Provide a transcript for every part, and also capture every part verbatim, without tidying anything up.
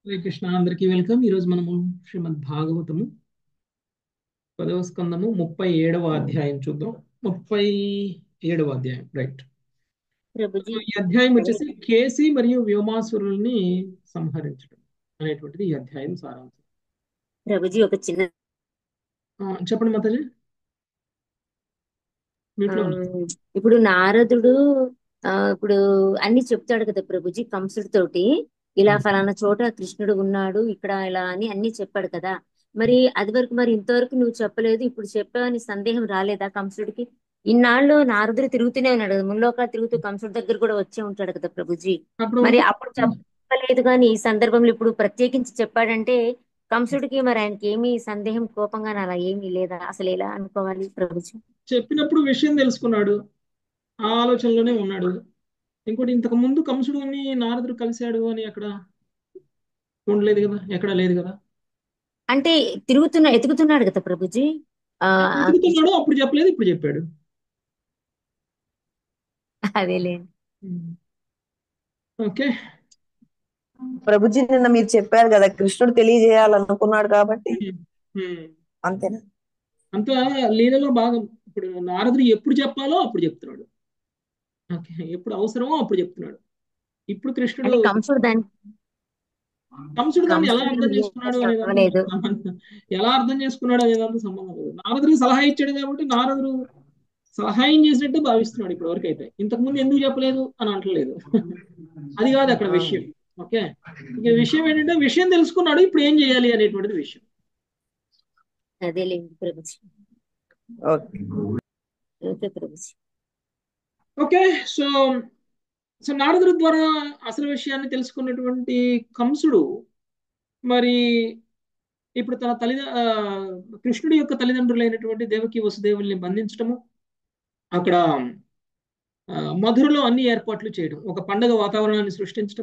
హరే కృష్ణ, అందరికీ వెల్కమ్. ఈరోజు మనము శ్రీమద్ భాగవతము పదవ స్కందము ముప్పై ఏడవ అధ్యాయం చూద్దాం. ముప్పై ఏడవ అధ్యాయం, రైట్. ప్రభుజీ ఈ అధ్యాయం అదే వచ్చేసి కేసి మరియు వ్యోమాసురుల్ని సంహరించడం అనేటువంటిది ఈ అధ్యాయం సారాంశం. ప్రభుజీ ఒక చిన్న ఆ, చెప్పండి మాతాజీ, ఆ, మీట్లో ఉన్నారు. ఇప్పుడు నారదుడు ఆ ఇప్పుడు అన్ని చెప్తాడు కదా ప్రభుజీ కంసుడి తోటి, ఇలా ఉమ్. ఫలానా చోట కృష్ణుడు ఉన్నాడు ఇక్కడ ఇలా అని అన్ని చెప్పాడు కదా. మరి అది వరకు మరి ఇంతవరకు నువ్వు చెప్పలేదు, ఇప్పుడు చెప్పావని సందేహం రాలేదా కంసుడికి? ఇన్నాళ్ళు నారదుడు తిరుగుతూనే ఉన్నాడు కదా, ముల్లోకాలు తిరుగుతూ కంసుడి దగ్గర కూడా వచ్చే ఉంటాడు కదా ప్రభుజీ. అప్పటి మరి వరకు అప్పుడు చెప్పలేదు కానీ ఈ సందర్భంలో ఇప్పుడు ప్రత్యేకించి చెప్పాడంటే కంసుడికి మరి ఆయనకి ఏమీ సందేహం కోపంగా అలా ఏమీ లేదా? అసలు ఎలా అనుకోవాలి ప్రభుజీ? చెప్పినప్పుడు విషయం తెలుసుకున్నాడు, ఆ ఆలోచనలోనే ఉన్నాడు. ఇంకోటి, ఇంతకు ముందు కంసుడుని నారదుడు కలిశాడు అని అక్కడ ఉండలేదు కదా, ఎక్కడా లేదు కదా. అంటే తిరుగుతున్నా ఎతుకుతున్నాడు కదా ప్రభుజీ. ఆ ఆ కృష్ణ వెతుకుతున్నాడు, అప్పుడు చెప్పలేదు, ఇప్పుడు చెప్పాడు. అదేలే. ఉమ్. ఓకే. ప్రభుజీ నిన్న మీరు చెప్పారు కదా కృష్ణుడు తెలియజేయాలనుకున్నాడు కాబట్టి ఉమ్. ఉమ్. అంతేనా? అంతా లీలలో భాగం. ఇప్పుడు నారదుడు ఎప్పుడు చెప్పాలో అప్పుడు చెప్తున్నాడు. ఓకే, ఎప్పుడు అవసరమో అప్పుడు చెప్తున్నాడు. ఇప్పుడు కృష్ణుడు అంటే కంసుడు దాన్ని కంసుడు దాన్ని ఎలా కంసుడికి అర్థం చేసుకున్నాడు రియాక్షన్ అనేదాంతో అవ్వలేదు. సంబంధం- ఎలా అర్థం చేసుకున్నాడు అనేదాంతో సంబంధం లేదు. నారదుడికి సలహా ఇచ్చాడు కాబట్టి నారదుడు సహాయం చేసినట్టు భావిస్తున్నాడు ఇప్పటి వరకు అయితే. ఇంతకు ముందు ఎందుకు చెప్పలేదు అని అంటలేదు. అది కాదు అక్కడ ఆ, విషయం. ఓకే, ఇక విషయం ఏంటంటే విషయం తెలుసుకున్నాడు, ఇప్పుడు ఏం చేయాలి అనేటువంటిది విషయం. అదేలేండి ప్రభుజీ. ఓకే. ఓకే ప్రభుజీ. ఓకే. సో సో నారదుడి ద్వారా అసలు విషయాన్ని తెలుసుకున్నటువంటి కంసుడు మరి ఇప్పుడు తన తల్లి ఆ, కృష్ణుడి యొక్క తల్లిదండ్రులైనటువంటి దేవకి వసుదేవుల్ని బంధించటము, అక్కడ ఆ, మధురలో అన్ని ఏర్పాట్లు చేయడం, ఒక పండగ వాతావరణాన్ని సృష్టించడం,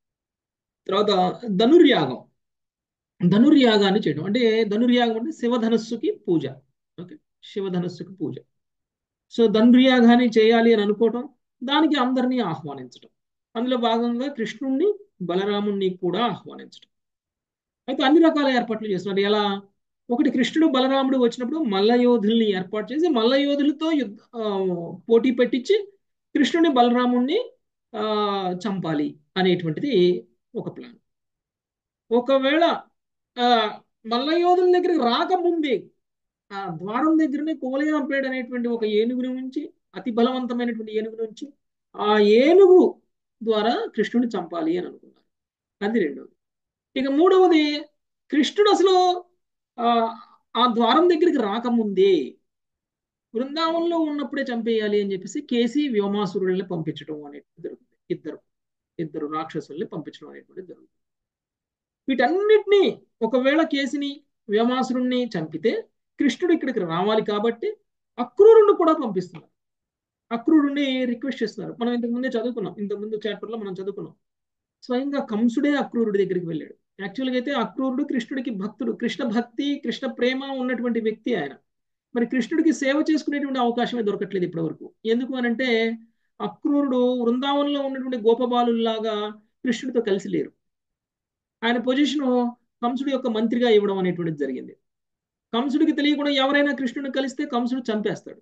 తర్వాత ధనుర్యాగం ధనుర్యాగాన్ని చేయడం. అంటే ధనుర్యాగం అంటే శివధనస్సుకి పూజ. ఓకే, శివధనస్సుకి పూజ. సో ధనుర్యాగాన్ని చేయాలి అని అనుకోవటం, దానికి అందరినీ ఆహ్వానించడం, అందులో భాగంగా కృష్ణుణ్ణి బలరాముణ్ణి కూడా ఆహ్వానించడం. అయితే అన్ని రకాల ఏర్పాట్లు చేస్తున్నారు. ఎలా? ఒకటి, కృష్ణుడు బలరాముడు వచ్చినప్పుడు మల్లయోధుల్ని ఏర్పాటు చేసి మల్లయోధులతో యుద్ధ ఆ, పోటీ పెట్టించి కృష్ణుని బలరాముణ్ణి ఆ, చంపాలి అనేటువంటిది ఒక ప్లాన్. ఒకవేళ ఆ, మల్లయోధుల దగ్గరికి రాకముందే ఆ ద్వారం దగ్గరనే కువలయాపేడ్ అనేటువంటి ఒక ఏనుగుని ఉంచి, అతి బలవంతమైనటువంటి ఏనుగుని ఉంచి ఆ ఏనుగు ద్వారా కృష్ణుని చంపాలి అని అనుకున్నారు. అది రెండవది. ఇక మూడవది, కృష్ణుడు అసలు ఆ ఆ ద్వారం దగ్గరికి రాకముందే బృందావనంలో ఉన్నప్పుడే చంపేయాలి అని చెప్పేసి కేసి వ్యోమాసురుల్ని పంపించడం అనేది జరుగుతుంది. ఇద్దరు ఇద్దరు రాక్షసుల్ని పంపించడం అనేటువంటి జరుగుతుంది. వీటన్నిటినీ, ఒకవేళ కేసిని వ్యోమాసురుణ్ణి చంపితే కృష్ణుడు ఇక్కడికి రావాలి కాబట్టి అక్రూరుణ్ణి కూడా పంపిస్తున్నారు. అక్రూరుణ్ణి రిక్వెస్ట్ చేస్తున్నారు. మనం ఇంతకు ముందే చదువుకున్నాం, ఇంతకు ముందు చాప్టర్ లో మనం చదువుకున్నాం. స్వయంగా కంసుడే అక్రూరుడి దగ్గరికి వెళ్ళాడు. యాక్చువల్గా అయితే అక్రూరుడు కృష్ణుడికి భక్తుడు, కృష్ణ భక్తి కృష్ణ ప్రేమ ఉన్నటువంటి వ్యక్తి ఆయన. మరి కృష్ణుడికి సేవ చేసుకునేటువంటి అవకాశమే దొరకట్లేదు ఇప్పటి వరకు. ఎందుకు అనంటే అక్రూరుడు వృందావనంలో ఉన్నటువంటి గోపబాలుల్లాగా కృష్ణుడితో కలిసి లేరు. ఆయన పొజిషన్ కంసుడి యొక్క మంత్రిగా ఇవ్వడం అనేటువంటిది జరిగింది. కంసుడికి తెలియకుండా ఎవరైనా కృష్ణుడిని కలిస్తే కంసుడు చంపేస్తాడు.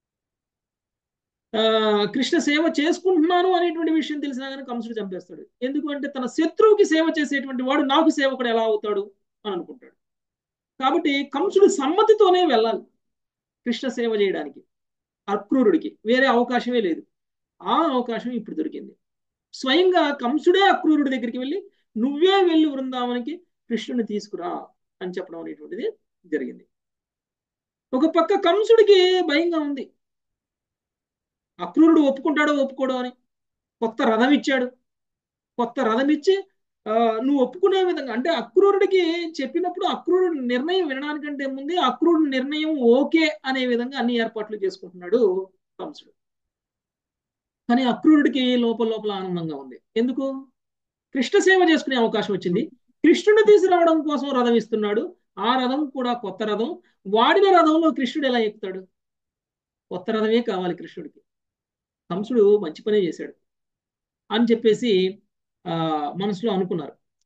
ఆ కృష్ణ సేవ చేసుకుంటున్నాను అనేటువంటి విషయం తెలిసినా కానీ కంసుడు చంపేస్తాడు. ఎందుకు అంటే తన శత్రువుకి సేవ చేసేటువంటి వాడు నాకు సేవకుడు ఎలా అవుతాడు అని అనుకుంటాడు. కాబట్టి కంసుడు సమ్మతితోనే వెళ్ళాలి కృష్ణ సేవ చేయడానికి. అక్రూరుడికి వేరే అవకాశమే లేదు. ఆ అవకాశం ఇప్పుడు దొరికింది. స్వయంగా కంసుడే అక్రూరుడి దగ్గరికి వెళ్ళి నువ్వే వెళ్ళి వృందావనికి కృష్ణుని తీసుకురా అని చెప్పడం అనేటువంటిది జరిగింది. ఒక పక్క కంసుడికి భయంగా ఉంది, అక్రూరుడు ఒప్పుకుంటాడో ఒప్పుకోడో అని. కొత్త రథం ఇచ్చాడు. కొత్త రథం ఇచ్చి ఆ, నువ్వు ఒప్పుకునే విధంగా, అంటే అక్రూరుడికి చెప్పినప్పుడు అక్రూరుడి నిర్ణయం వినడానికంటే ముందే అక్రూరుడి నిర్ణయం ఓకే అనే విధంగా అన్ని ఏర్పాట్లు చేసుకుంటున్నాడు కంసుడు. కానీ అక్రూరుడికి లోపల లోపల ఆనందంగా ఉంది. ఎందుకు? కృష్ణ సేవ చేసుకునే అవకాశం వచ్చింది. కృష్ణుని తీసుకురావడం కోసం రథం ఇస్తున్నాడు. ఆ రథం కూడా కొత్త రథం. వాడిన రథంలో కృష్ణుడు ఎలా ఎక్కుతాడు? కొత్త రథమే కావాలి కృష్ణుడికి. కంసుడు మంచి పనే చేశాడు అని చెప్పేసి ఆ మనసులో అనుకున్నారు.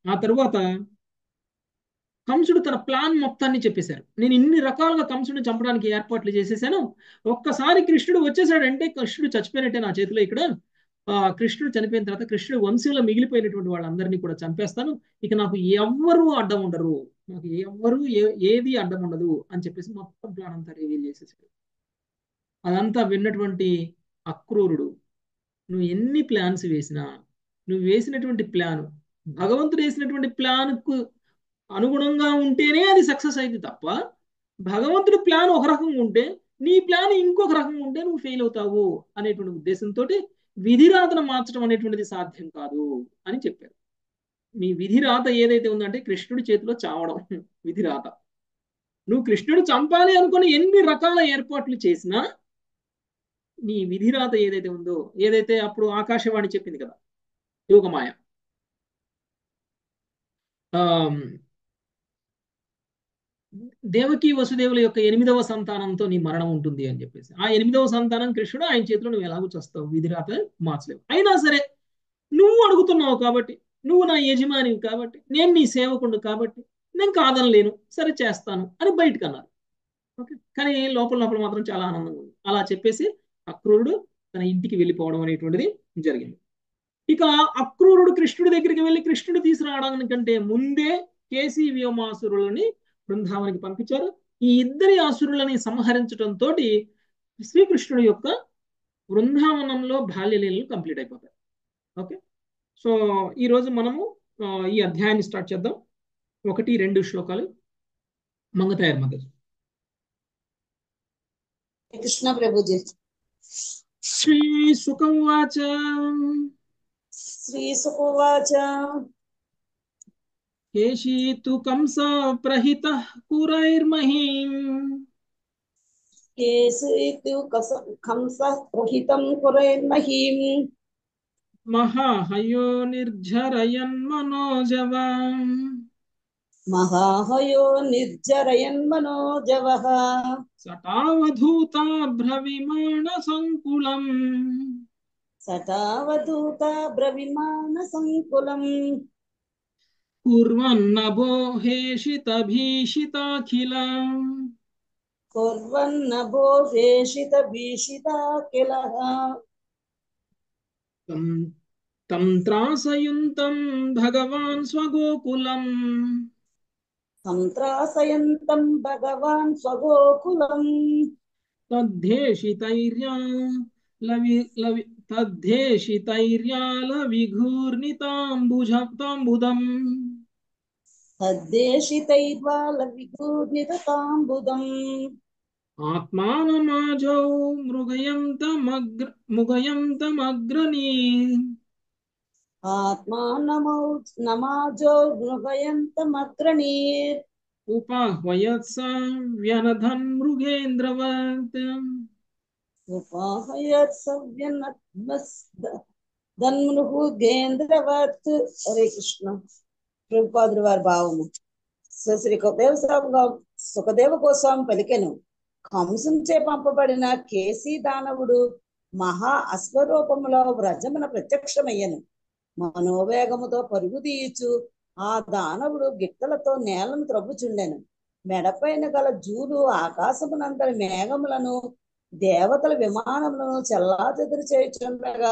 ఆ తరువాత కంసుడు తన ప్లాన్ మొత్తాన్ని చెప్పేశారు. నేను ఇన్ని రకాలుగా కంసుడిని చంపడానికి ఏర్పాట్లు చేసేసాను. ఒక్కసారి కృష్ణుడు వచ్చేసాడంటే కృష్ణుడు చచ్చిపోయినట్టే నా చేతిలో ఇక్కడ. ఆ కృష్ణుడు చనిపోయిన తర్వాత కృష్ణుడు వంశంలో మిగిలిపోయినటువంటి వాళ్ళందరినీ కూడా చంపేస్తాను. ఇక నాకు ఎవ్వరూ అడ్డం ఉండరు, నాకు ఎవ్వరూ ఏ ఏది అడ్డం ఉండదు అని చెప్పేసి మొత్తం ప్లాన్ అంతా రివీల్ చేసేసాడు. అదంతా విన్నటువంటి అక్రూరుడు, నువ్వు ఎన్ని ప్లాన్స్ వేసినా, నువ్వు వేసినటువంటి ప్లాన్ భగవంతుడు వేసినటువంటి ప్లాన్కు అనుగుణంగా ఉంటేనే అది సక్సెస్ అయింది తప్ప, భగవంతుడి ప్లాన్ ఒక రకంగా ఉంటే నీ ప్లాన్ ఇంకొక రకంగా ఉంటే నువ్వు ఫెయిల్ అవుతావు అనేటువంటి ఉద్దేశంతో విధిరాతను మార్చడం అనేటువంటిది సాధ్యం కాదు అని చెప్పారు. మీ విధిరాత ఏదైతే ఉందంటే కృష్ణుడి చేతిలో చావడం విధిరాత. నువ్వు కృష్ణుడు చంపాలి అనుకుని ఎన్ని రకాల ఏర్పాట్లు చేసినా నీ విధిరాత ఏదైతే ఉందో, ఏదైతే అప్పుడు ఆకాశవాణి చెప్పింది కదా యోగమాయ, ఆ దేవకి వసుదేవుల యొక్క ఎనిమిదవ సంతానంతో నీ మరణం ఉంటుంది అని చెప్పేసి, ఆ ఎనిమిదవ సంతానం కృష్ణుడు, ఆయన చేతిలో నువ్వు ఎలాగో చేస్తావు, విధిరాత మార్చలేవు. అయినా సరే నువ్వు అడుగుతున్నావు కాబట్టి, నువ్వు నా యజమానివి కాబట్టి, నేను నీ సేవకుడు కాబట్టి నేను కాదనలేను, సరే చేస్తాను అని బయటకు అన్నారు. ఓకే, కానీ లోపల లోపల మాత్రం చాలా ఆనందంగా ఉంది. అలా చెప్పేసి అక్రూరుడు తన ఇంటికి వెళ్ళిపోవడం అనేటువంటిది జరిగింది. ఇక అక్రూరుడు కృష్ణుడి దగ్గరికి వెళ్ళి కృష్ణుడు తీసుకురావడానికంటే ముందే కేసీ వ్యోమాసురులని బృందావనికి పంపించారు. ఈ ఇద్దరి అసురులని సంహరించడంతో శ్రీకృష్ణుడి యొక్క బృందావనంలో బాల్యలీలలు కంప్లీట్ అయిపోతాయి. ఓకే, సో ఈరోజు మనము ఈ అధ్యాయాన్ని స్టార్ట్ చేద్దాం. ఒకటి రెండు శ్లోకాలు మంగతాయర్ మధ్య. కృష్ణ ప్రభుజీ. శ్రీ సుఖవాచ శ్రీ సుఖవాచ కేశీ తు కంస ప్రహిత కురైర్మహీం కేసీతు కంస ప్రహితం కురైర్మహీం మహాహయో నిర్జరయన్ మనోజవాం మహాహయో నిర్జరయన్ మనోజవః సటావధూత భ్రవిమాణ సంకులం సటావధూత బ్రవిమాన సంకులం కుర్వన్నభో హేషిత భీషితాఖిలం కుర్వన్నభో వేషిత భీషితాఖిలః తం తం త్రాసయుంతం భగవాన్ స్వగోకులం సంత్రాసయంతం భగవాన్ స్వగోకులం తద్ధేషితైర్యా లవి లవి తద్ధేషితైర్యాల విఘూర్ణితాంబుజ తాంబుదం తద్దేశితైర్వాల విగూర్ణితాంబుదం ఆత్మానమాజౌ మృగయంతమగ్ర ముగయంతమగ్రణీ ఆత్మానమౌ నమాజో మృగయంతమగ్రణీర్ ఉపాహ్వయత్స వ్యనధన్ మృగేంద్రవత్ ఉపాహయత్ సవ్యనద్మృహు గేంద్రవత్. హరే కృష్ణ. ప్రభుపాదుల వారి భావము. శ్రీ సుఖదేవ సుఖదేవ కోసం పలికెను. కంసుంచే పంపబడిన కేసీ దానవుడు మహా అశ్వరూపములో వ్రజమున ప్రత్యక్షమయ్యను. మనోవేగముతో పరుగు తీయచ్చు ఆ దానవుడు గిట్టలతో నేలను త్రవ్వుచుండెను. మెడపైన గల జూలు ఆకాశమునంతరి మేఘములను దేవతల విమానములను చెల్లాచెదురు చేయుచుండగా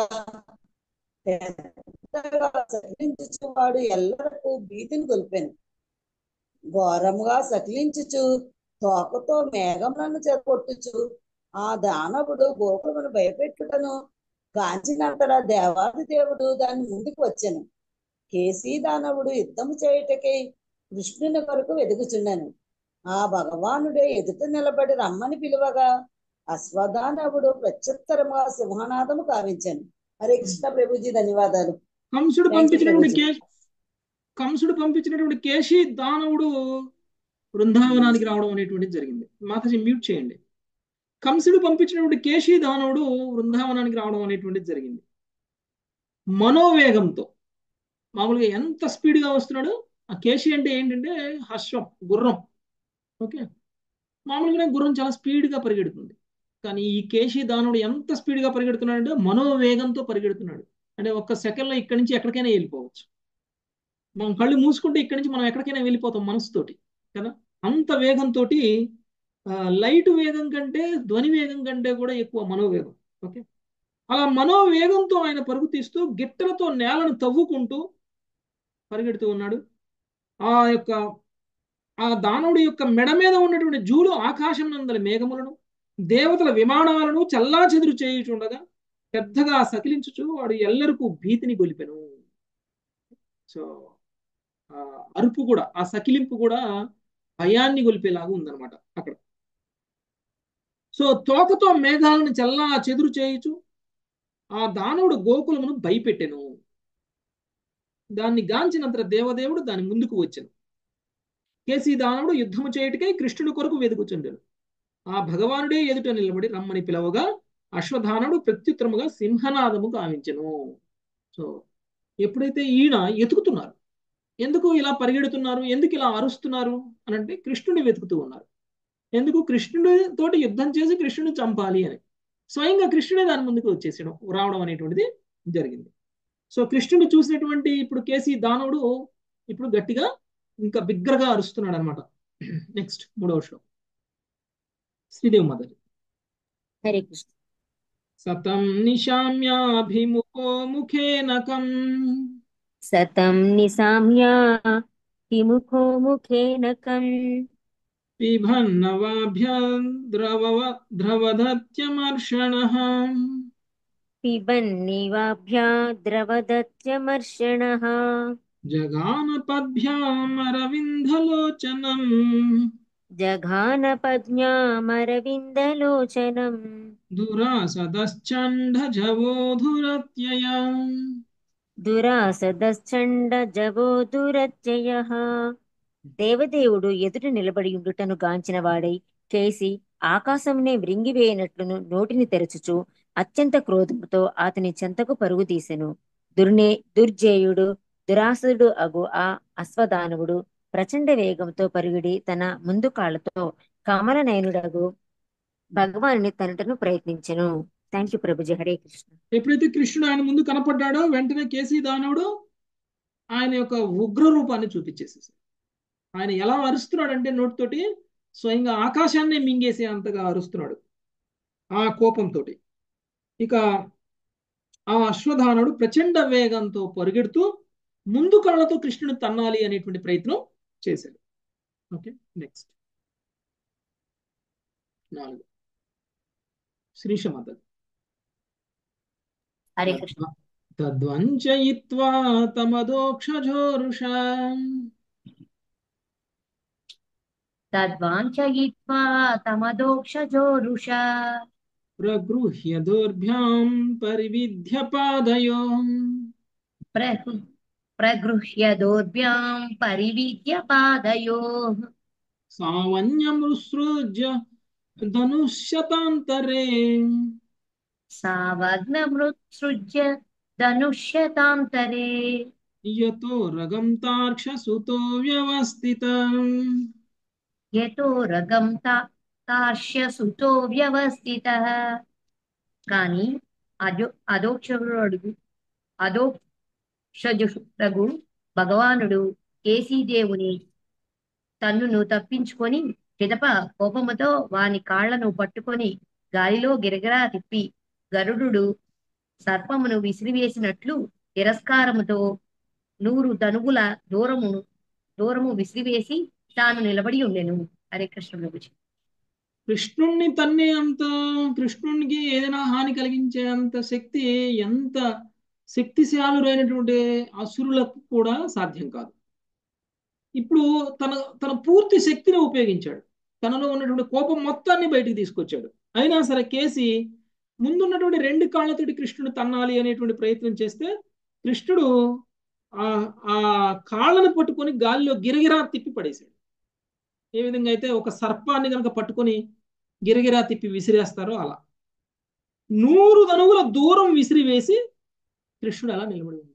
సకిలించువాడు ఎల్లరకు భీతిని గొలిపెను. ఘోరముగా సకిలించుచు తోకతో మేఘములను చెరగొట్టుచు ఆ దానవుడు గోకులమును భయపెట్టుటను గాంచినంతటా దేవాది దేవుడు దాని ముందుకు వచ్చెను. కేసీ దానవుడు యుద్ధము చేయుటకై కృష్ణుని కొరకు వెతుకుచుండెను. ఆ భగవానుడే ఎదుట నిలబడి రమ్మని పిలువగా అశ్వదానవుడు ప్రత్యుత్తరముగా సింహనాదము కావించాను. హరే కృష్ణ ప్రభుజీ. ధన్యవాదాలు. కంసుడు పంపించినటువంటి కే కంసుడు పంపించినటువంటి కేశీ దానవుడు బృందావనానికి రావడం అనేటువంటిది జరిగింది. మాతాజీ మ్యూట్ చేయండి. కంసుడు పంపించినటువంటి కేశీ దానవుడు బృందావనానికి రావడం అనేటువంటిది జరిగింది. మనోవేగంతో, మామూలుగా ఎంత స్పీడ్గా వస్తున్నాడు ఆ కేశీ అంటే ఏంటంటే హర్షం, గుర్రం. ఓకే, మామూలుగానే గుర్రం చాలా స్పీడ్గా పరిగెడుతుంది. కానీ ఈ కేశీ దానుడు ఎంత స్పీడ్గా పరిగెడుతున్నాడు అంటే మనోవేగంతో పరిగెడుతున్నాడు. అంటే ఒక్క సెకండ్లో ఇక్కడి నుంచి ఎక్కడికైనా వెళ్ళిపోవచ్చు. మనం కళ్ళు మూసుకుంటే ఇక్కడి నుంచి మనం ఎక్కడికైనా వెళ్ళిపోతాం మనసుతోటి కదా. అంత వేగంతో లైట్ వేగం కంటే ధ్వని వేగం కంటే కూడా ఎక్కువ మనోవేగం. ఓకే, అలా మనోవేగంతో ఆయన పరుగు తీస్తూ గిట్టలతో నేలను తవ్వుకుంటూ పరిగెడుతూ ఉన్నాడు. ఆ యొక్క ఆ దానవుడి యొక్క మెడ మీద ఉన్నటువంటి జూలు ఆకాశం నందలి మేఘములను దేవతల విమానాలను చల్లా చెదురు చేయుచుండగా పెద్దగా సకిలించుచు వాడు ఎల్లరికూ భీతిని గొలిపెను. సో ఆ అరుపు కూడా, ఆ సకిలింపు కూడా భయాన్ని గొలిపేలాగా ఉందన్నమాట అక్కడ. సో తోకతో మేఘాలను చల్లా చెదురు చేయుచు ఆ దానవుడు గోకులమును భయపెట్టెను. దాన్ని గాంచినంత దేవదేవుడు దాని ముందుకు వచ్చెను. కేసీ దానవుడు యుద్ధము చేయుటకై కృష్ణుడి కొరకు వెదుకుచుండెను. ఆ భగవానుడే ఎదుట నిలబడి రమ్మని పిలవగా అశ్వధానుడు ప్రత్యుత్తరముగా సింహనాదము గావించెను. సో ఎప్పుడైతే ఈయన ఎతుకుతున్నారు, ఎందుకు ఇలా పరిగెడుతున్నారు, ఎందుకు ఇలా అరుస్తున్నారు అని అంటే కృష్ణుడిని వెతుకుతూ ఉన్నారు. ఎందుకు? కృష్ణుడి తోటి యుద్ధం చేసి కృష్ణుడిని చంపాలి అని. స్వయంగా కృష్ణుడే దాని ముందుకు వచ్చేసడం రావడం అనేటువంటిది జరిగింది. సో కృష్ణుడు చూసినటువంటి ఇప్పుడు కేసీ దానవుడు ఇప్పుడు గట్టిగా ఇంకా బిగ్గరగా అరుస్తున్నాడు అనమాట. నెక్స్ట్ మూడవ శ్లోకం, శ్రీదేవి మాతాజీ. హరే కృష్ణ. సతం నిశామ్యాభిముఖో ముఖేనకం సతం నిశామ్యా విముఖో ముఖేనకం పిబన్నవాభ్యాం ద్రవ ద్రవదత్యమర్షణః పిబన్నివాభ్యా ద్రవదత్యమర్షణః జగానపద్భ్యామరవిందలోచనం జఘానపద్మ్యామరవిందలోచనం దురాసదశ్చండజవోధురత్యయా దురాసదశ్చండ జవోదురత్యయః. దేవదేవుడు ఎదుట నిలబడి ఉండుటను గాంచిన వాడై కేసి ఆకాశమునే వ్రింగివేయనట్లును నోటిని తెరచుచు అత్యంత క్రోధముతో అతని చెంతకు పరుగు తీసెను. దుర్నే దుర్జేయుడు దురాసుడు అగు ఆ అశ్వదానవుడు ప్రచండ వేగంతో పరుగిడి తన ముందు కాళ్లతో కమల నయనుడగు భగవానుని తనటను ప్రయత్నించెను. Thank you Prabhuji. హరే కృష్ణ. ఎప్పుడైతే కృష్ణుడు ఆయన ముందు కనపడ్డాడో వెంటనే కేసీ దానవుడు ఆయన యొక్క ఉగ్ర రూపాన్ని చూపించేసేసాడు. ఆయన ఎలా అరుస్తున్నాడు అంటే నోటితోటి స్వయంగా ఆకాశాన్నే మింగేసే అంతగా అరుస్తున్నాడు ఆ కోపంతో. ఇక ఆ అశ్వధానుడు ప్రచండ వేగంతో పరిగెడుతూ ముందు కళ్ళతో కృష్ణుని తన్నాలి అనేటువంటి ప్రయత్నం చేశాడు. ఓకే, నెక్స్ట్ నాలుగు, శ్రీశమాత. హరే కృష్ణ. తద్వంచయిత్వా తమదోక్షజోరుషా తద్వాంఛయిత్వా తమదోక్షజోరుషా ప్రగృహ్య దోర్భ్యాం పరివిధ్య పాదయో ప్ర- ప్రగృహ్య దోర్భ్యాం పరివిద్య పాదయోః సావన్యమృసృజ్య ధనుష్యతాంతరే సావగ్నమృత్సృజ్య ధనుష్యతాంతరే యతో రగం తార్క్షసుతో వ్యవస్థితం యతో రగం తా- తార్ష్యసుతో వ్యవస్థితః. కాని అజో అదోక్షరుడు అడుగు అదోక్షజుడు భగవానుడు కేసీదేవుని తన్నును తప్పించుకొని పిదప కోపముతో వాని కాళ్లను పట్టుకొని గాలిలో గిరగిరా తిప్పి గరుడు సర్పమును విసిరివేసినట్లు తిరస్కారముతో నూరు తనుగుల దూరము దూరము విసిరివేసి తాను నిలబడి ఉండెను. హరే కృష్ణ ప్రభుజీ. కృష్ణుణ్ణి తన్నే అంత, కృష్ణునికి ఏదైనా హాని కలిగించే అంత శక్తి ఎంత శక్తిశాలురైనటువంటి అసురులకు కూడా సాధ్యం కాదు. ఇప్పుడు తన తన పూర్తి శక్తిని ఉపయోగించాడు, తనలో ఉన్నటువంటి కోపం మొత్తాన్ని బయటికి తీసుకొచ్చాడు. అయినా సరే కేసి ముందున్నటువంటి రెండు కాళ్ళతోటి కృష్ణుడు తన్నాలి అనేటువంటి ప్రయత్నం చేస్తే కృష్ణుడు ఆ ఆ కాళ్ళను పట్టుకొని గాలిలో గిరగిరా తిప్పి పడేశాడు. ఏ విధంగా అయితే ఒక సర్పాన్ని కనుక పట్టుకొని గిరగిరా తిప్పి విసిరేస్తారో అలా నూరు ధనువుల దూరం విసిరివేసి కృష్ణుడు అలా నిలబడి ఉన్నాడు.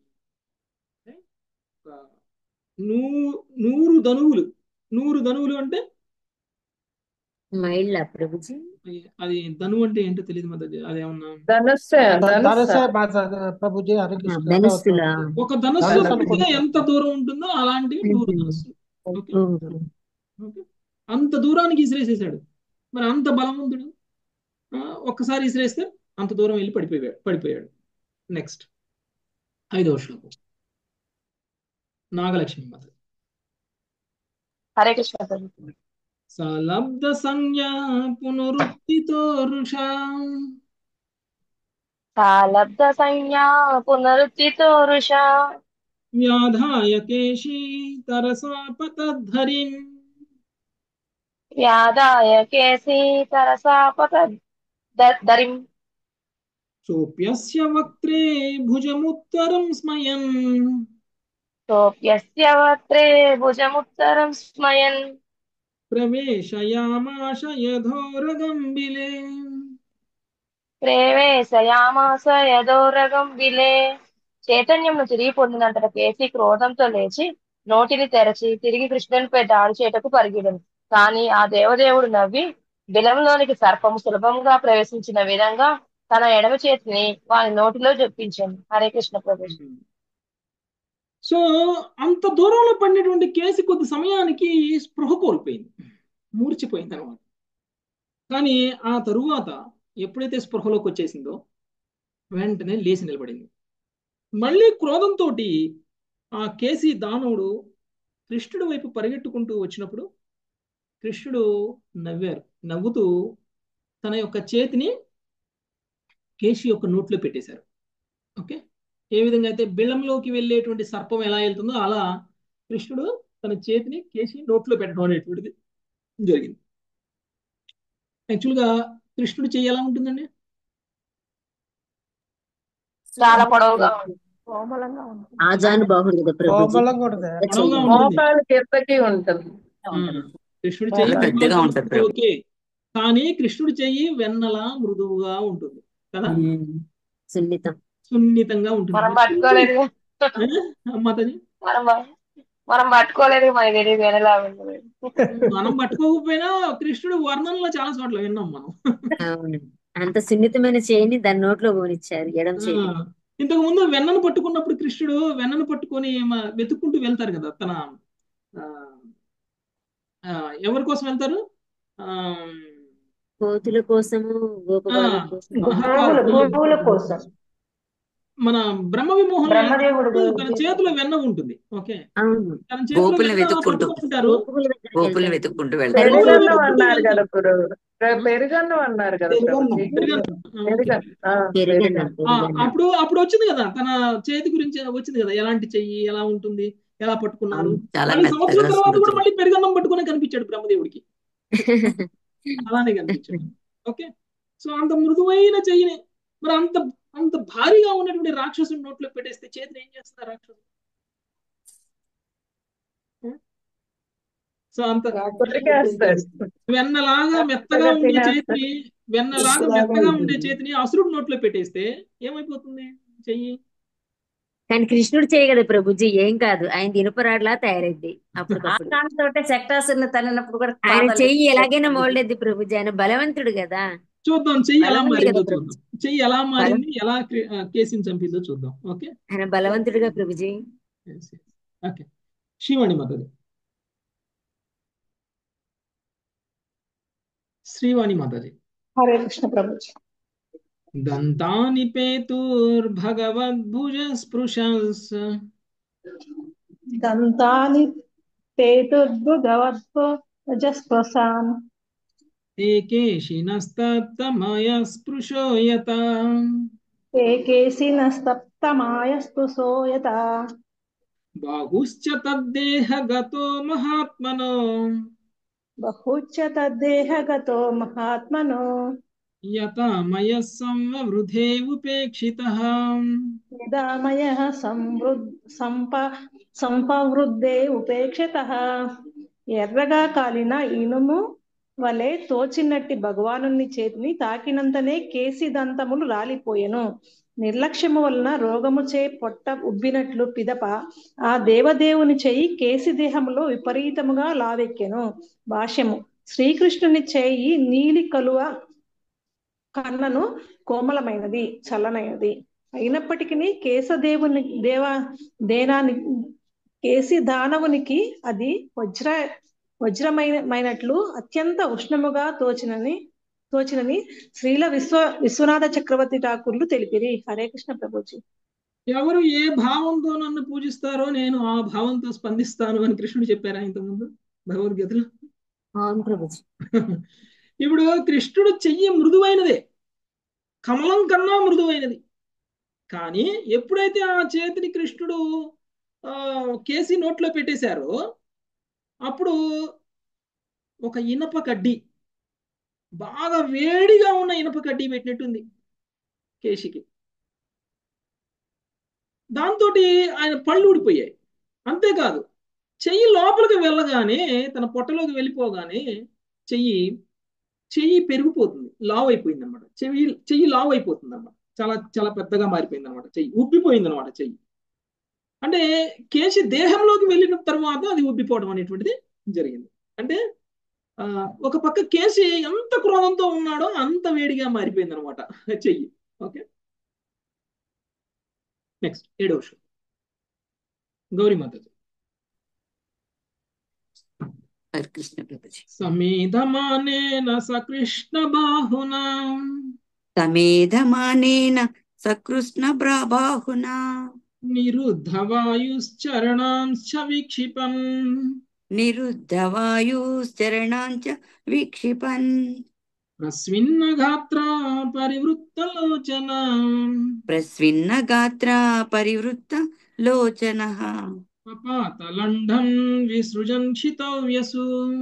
నూ నూరు ధనువులు నూరు ధనువులు అంటే మైళ్ళ ప్రభుజీ. అది- అది ధను అంటే ఏంటో తెలియదు మాతాజీ, అదేమన్నా ధనుస్సే ద- ధనుస్స ధనుసే మాత ప్రభుజీ హరే ఆ, కృష్ణ ధనుస్సులా ఒక ధనస్సు ధనుసు పెడితే అనుకుంటా. ఎంత దూరం ఉంటుందో అలాంటివి నూరు మ్మ్. ధనస్సులు. ఓకే ఓహో. ఓకే అంత దూరానికి ఇసిరేసేసాడు. మరి అంత బలవంతుడు ఆ, ఒక్కసారి ఇసిరేస్తే అంత దూరం వెళ్ళి పడిపోయాడు పడిపోయాడు నెక్స్ట్ ఐదవ శ్లోకం నాగలక్ష్మి మాత. హరే కృష్ణ ప్రభు. సలబ్ధ సంజ్ఞా పునరుక్తితో రుషా సాలబ్ధ సంజ్ఞా పునరుత్థితో రుషా వ్యాధాయ కేశీ తరసాపతద్ధరిం వ్యాదాయ కేసీ తరసాపత దరిం చోప్యస్య వక్త్రే భుజముత్తరం స్మయన్ సోప్యస్య వక్త్రే భుజముత్తరం స్మయన్ ప్రవేశయామాశ యథోరగం బిలే. ప్రేవేశయామాస యదోరగం విలే. చైతన్యంను తిరిగి పొందినంతట కేసి క్రోధంతో లేచి నోటిని తెరచి తిరిగి కృష్ణునిపై దాడి చేయటకు పరిగెడను. కాని ఆ దేవదేవుడు నవ్వి బిలంలోనికి సర్పము సులభంగా ప్రవేశించిన విధంగా తన ఎడమ చేతిని వాని నోటిలో జొప్పించాను. హరే కృష్ణ ప్రభు. సో అంత దూరంలో పడినటువంటి కేసు కొద్ది సమయానికి స్పృహ కోల్పోయింది, మూర్చిపోయింది అనమాట. కానీ ఆ తరువాత ఎప్పుడైతే స్పృహలోకి వచ్చేసిందో వెంటనే లేచి నిలబడింది. మళ్ళీ క్రోధంతో ఆ కేసి దానవుడు కృష్ణుడి వైపు పరిగెట్టుకుంటూ వచ్చినప్పుడు కృష్ణుడు నవ్వారు. నవ్వుతూ తన యొక్క చేతిని కేసి యొక్క నోట్లో పెట్టేశారు. ఓకే ఏ విధంగా అయితే బిళ్ళంలోకి వెళ్ళేటువంటి సర్పం ఎలా వెళ్తుందో అలా కృష్ణుడు తన చేతిని కేసి నోట్లో పెట్టడం అనేటువంటిది జరిగింది. యాక్చువల్గా కృష్ణుడు చెయ్యి ఎలా ఉంటుందండి? చాలా పొడవుగా ఉంది. కోమలంగా ఉంటుంది. ఆజాను బాహుడు కదా ప్రభుజీ. కోమలంగా ఉంటుంది. పొడవుగా ఉంటుంది. మోకాలు కిందకి ఉంటుంది. ఆ, కృష్ణుడి చాలా చెయ్యి పెద్దగా మోకాలు ఉంటుంది కిందకి ఓకే, కానీ కృష్ణుడి చెయ్యి వెన్నలా మృదువుగా ఉంటుంది కదా, మ్మ్. సున్నితం. సున్నితంగా ఉంటుంది. మనం పట్టుకోలేదు ఆ, మాతాజీ మనం ప- మనం పట్టుకోలేదు మనకి తెలియదు ఎలా ఉంటుంది. మనం పట్టుకోకపోయినా కృష్ణుడు వర్ణంలో చాలా చోట్ల విన్నాం మనం. అవును, అంత సున్నితమైన చేయిని దాని నోట్లో పోనిచ్చారు ఎడం ఆ, చేయి. ఇంతకు ముందు వెన్నను పట్టుకున్నప్పుడు కృష్ణుడు వెన్నను పట్టుకొని మ- వెతుక్కుంటూ వెళ్తారు కదా తన ఆ, ఆ, ఎవరి కోసం వెళ్తారు? ఆ, కోతుల కోసము ఆ, గోపబాల కోసం. మహా- గోవుల ఆ, గోవుల కోసం మన బ్రహ్మ విమోహంలో బ్రహ్మదేవుడు తన చేతిలో వెన్న ఉంటుంది. ఓకే అవును, తన చేతిలో గోపుల్ని వెన్న వెతుక్కుంటూ పట్టుకుంటారు. గోపుల దగ్గరికి గోపుల్ని వెళ్తారు. వెతుక్కుంటూ వెళ్తారు. గోపుల్ని పెరుగన్నం వెతుక్కుంటూ అన్నారు కదా వెళ్తారు. ఇప్పుడు పెరుగన్నం అన్నారు కదా పెరుగన్నం. ప్రభుజీ. పెరుగన్నం. ఆ, ఓకే. పెరుగన్నం ఆ, పెరుగన్నం పెరుగన్నం ఆ, పెరుగన్నం. అప్పుడు అప్పుడు వచ్చింది కదా తన చేతి గురించి వచ్చింది కదా, ఎలాంటి చెయ్యి ఎలా ఉంటుంది, ఎలా పట్టుకున్నారు. అవును. చాలా మళ్ళీ సంవత్సరం మెత్తగా తర్వాత కూడా స్మృతులు. మళ్ళీ పెరుగన్నం పట్టుకునే కనిపించాడు బ్రహ్మదేవుడికి, అలానే కనిపించాడు. ఓకే సో అంత మృదువైన చెయ్యిని మరి అంత అంత భారీగా ఉన్నటువంటి రాక్షసుని నోట్లో పెట్టేస్తే చేతిని ఏం చేస్తారు రాక్షసు? సో అంత కొరికేస్తాడు. వెన్నలాగా మెత్తగా ఉండే చేతిని వెన్నలాగా మెత్తగా ఉండే చేతిని అసురుడు నోట్లో పెట్టేస్తే ఏమైపోతుంది చెయ్యి? కానీ కృష్ణుడు చేయి కదా ప్రభుజీ, ఏం కాదు, ఆయన ఇనుపరాడ్లా తయారైద్ది అప్పటికప్పుడు. తోటే శక్తాసుని తనప్పుడు కూడా ఆయన పాదాలు చెయ్యి ఎలాగైనా మోల్డెద్ది ప్రభుజీ, ఆయన బలవంతుడు కదా. చూద్దాం చెయ్యి ఎలా బలవంతుడు మారిందో కదా చూద్దాం. ప్రభుజీ, చెయ్యి ఎలా మారింది, ఎలా క్రి- ఆ, కేసిని చంపిందో చూద్దాం. ఓకే ఆయన బలవంతుడుగా ప్రభుజీ. ఓకే శ్రీవాణి మాతాజీ, శ్రీవాణి మాతాజీ. హరే కృష్ణ ప్రభుజీ. దంతాని పేతుర్భగవద్భుజ స్పృశస్ దంతాని పేతుర్భుగవద్భుజస్పృశాన్ ఏకేశినస్తమయ స్పృశో యత ఏకేశినస్తప్తమాయ స్పృశోయత బాహుశ్చ తద్దేహ గతో మహాత్మనో బహుచ్చ తద్దేహగతో మహాత్మనో యతామయ సంవృధే ఉపేక్షితః నిదామయ సంవృద్ సంప సంపవృద్ధే ఉపేక్షితః. ఎర్రగా కాలిన ఇనుము వలె తోచినట్టి భగవాను చేతిని తాకినంతనే కేసి దంతములు రాలిపోయెను. నిర్లక్ష్యము వలన రోగముచే పొట్ట ఉబ్బినట్లు పిదప ఆ దేవదేవుని చెయ్యి కేసి దేహములో విపరీతముగా లావెక్కెను. భాష్యము: శ్రీకృష్ణుని చేయి నీలి కలువ కన్నను కోమలమైనది, చల్లనైనది. అయినప్పటికీ కేశదేవుని దేవ దేనాని కేసి దానవునికి అది వజ్ర వజ్రమైనట్లు అత్యంత ఉష్ణముగా తోచినని తోచినని శ్రీల విశ్వ విశ్వనాథ చక్రవర్తి ఠాకూర్లు తెలిపిరి. హరే కృష్ణ ప్రభుజీ. ఎవరు ఏ భావంతో నన్ను పూజిస్తారో నేను ఆ భావంతో స్పందిస్తాను అని కృష్ణుడు చెప్పారా ఇంతకుముందు భగవద్గీతలో? అవును ప్రభుజీ. ఇప్పుడు కృష్ణుడు చెయ్యి మృదువైనదే, కమలం కన్నా మృదువైనది. కానీ ఎప్పుడైతే ఆ చేతిని కృష్ణుడు ఆ కేసి నోట్లో పెట్టేశారో అప్పుడు ఒక ఇనప కడ్డి, బాగా వేడిగా ఉన్న ఇనప కడ్డి పెట్టినట్టుంది కేశికి. దాంతో ఆయన పళ్ళు ఊడిపోయాయి. అంతేకాదు చెయ్యి లోపలికి వెళ్ళగానే, తన పొట్టలోకి వెళ్ళిపోగానే చెయ్యి చెయ్యి పెరిగిపోతుంది, లావ్ అయిపోయింది అనమాట. చెయ్యి చెయ్యి లావ్ అయిపోతుంది అనమాట, చాలా చాలా పెద్దగా మారిపోయింది అనమాట. చెయ్యి ఉబ్బిపోయింది అనమాట. చెయ్యి అంటే కేశి దేహంలోకి వెళ్ళిన తర్వాత అది ఉబ్బిపోవడం అనేటువంటిది జరిగింది. అంటే ఆ ఒక పక్క కేశి ఎంత క్రోధంతో ఉన్నాడో అంత వేడిగా మారిపోయింది అనమాట చెయ్యి. ఓకే, నెక్స్ట్ ఏడవ విషయం గౌరీ మాతాజీ. కృష్ణ ప్రభుజీ. సమేధమానేన సకృష్ణ బాహునా సమేధమానేన సకృష్ణ బాహునా నిరుద్ధ వాయుశ్చరణాంశ్చ విక్షిపన్ నిరుద్ధ వాయుశ్చరణాంచ విక్షిపన్ ప్రస్విన్న గాత్ర పరివృత్త లోచన ప్రస్విన్న గాత్ర పరివృత్త లోచన పపాతలండం విసృజన్ క్షితౌ వ్యసు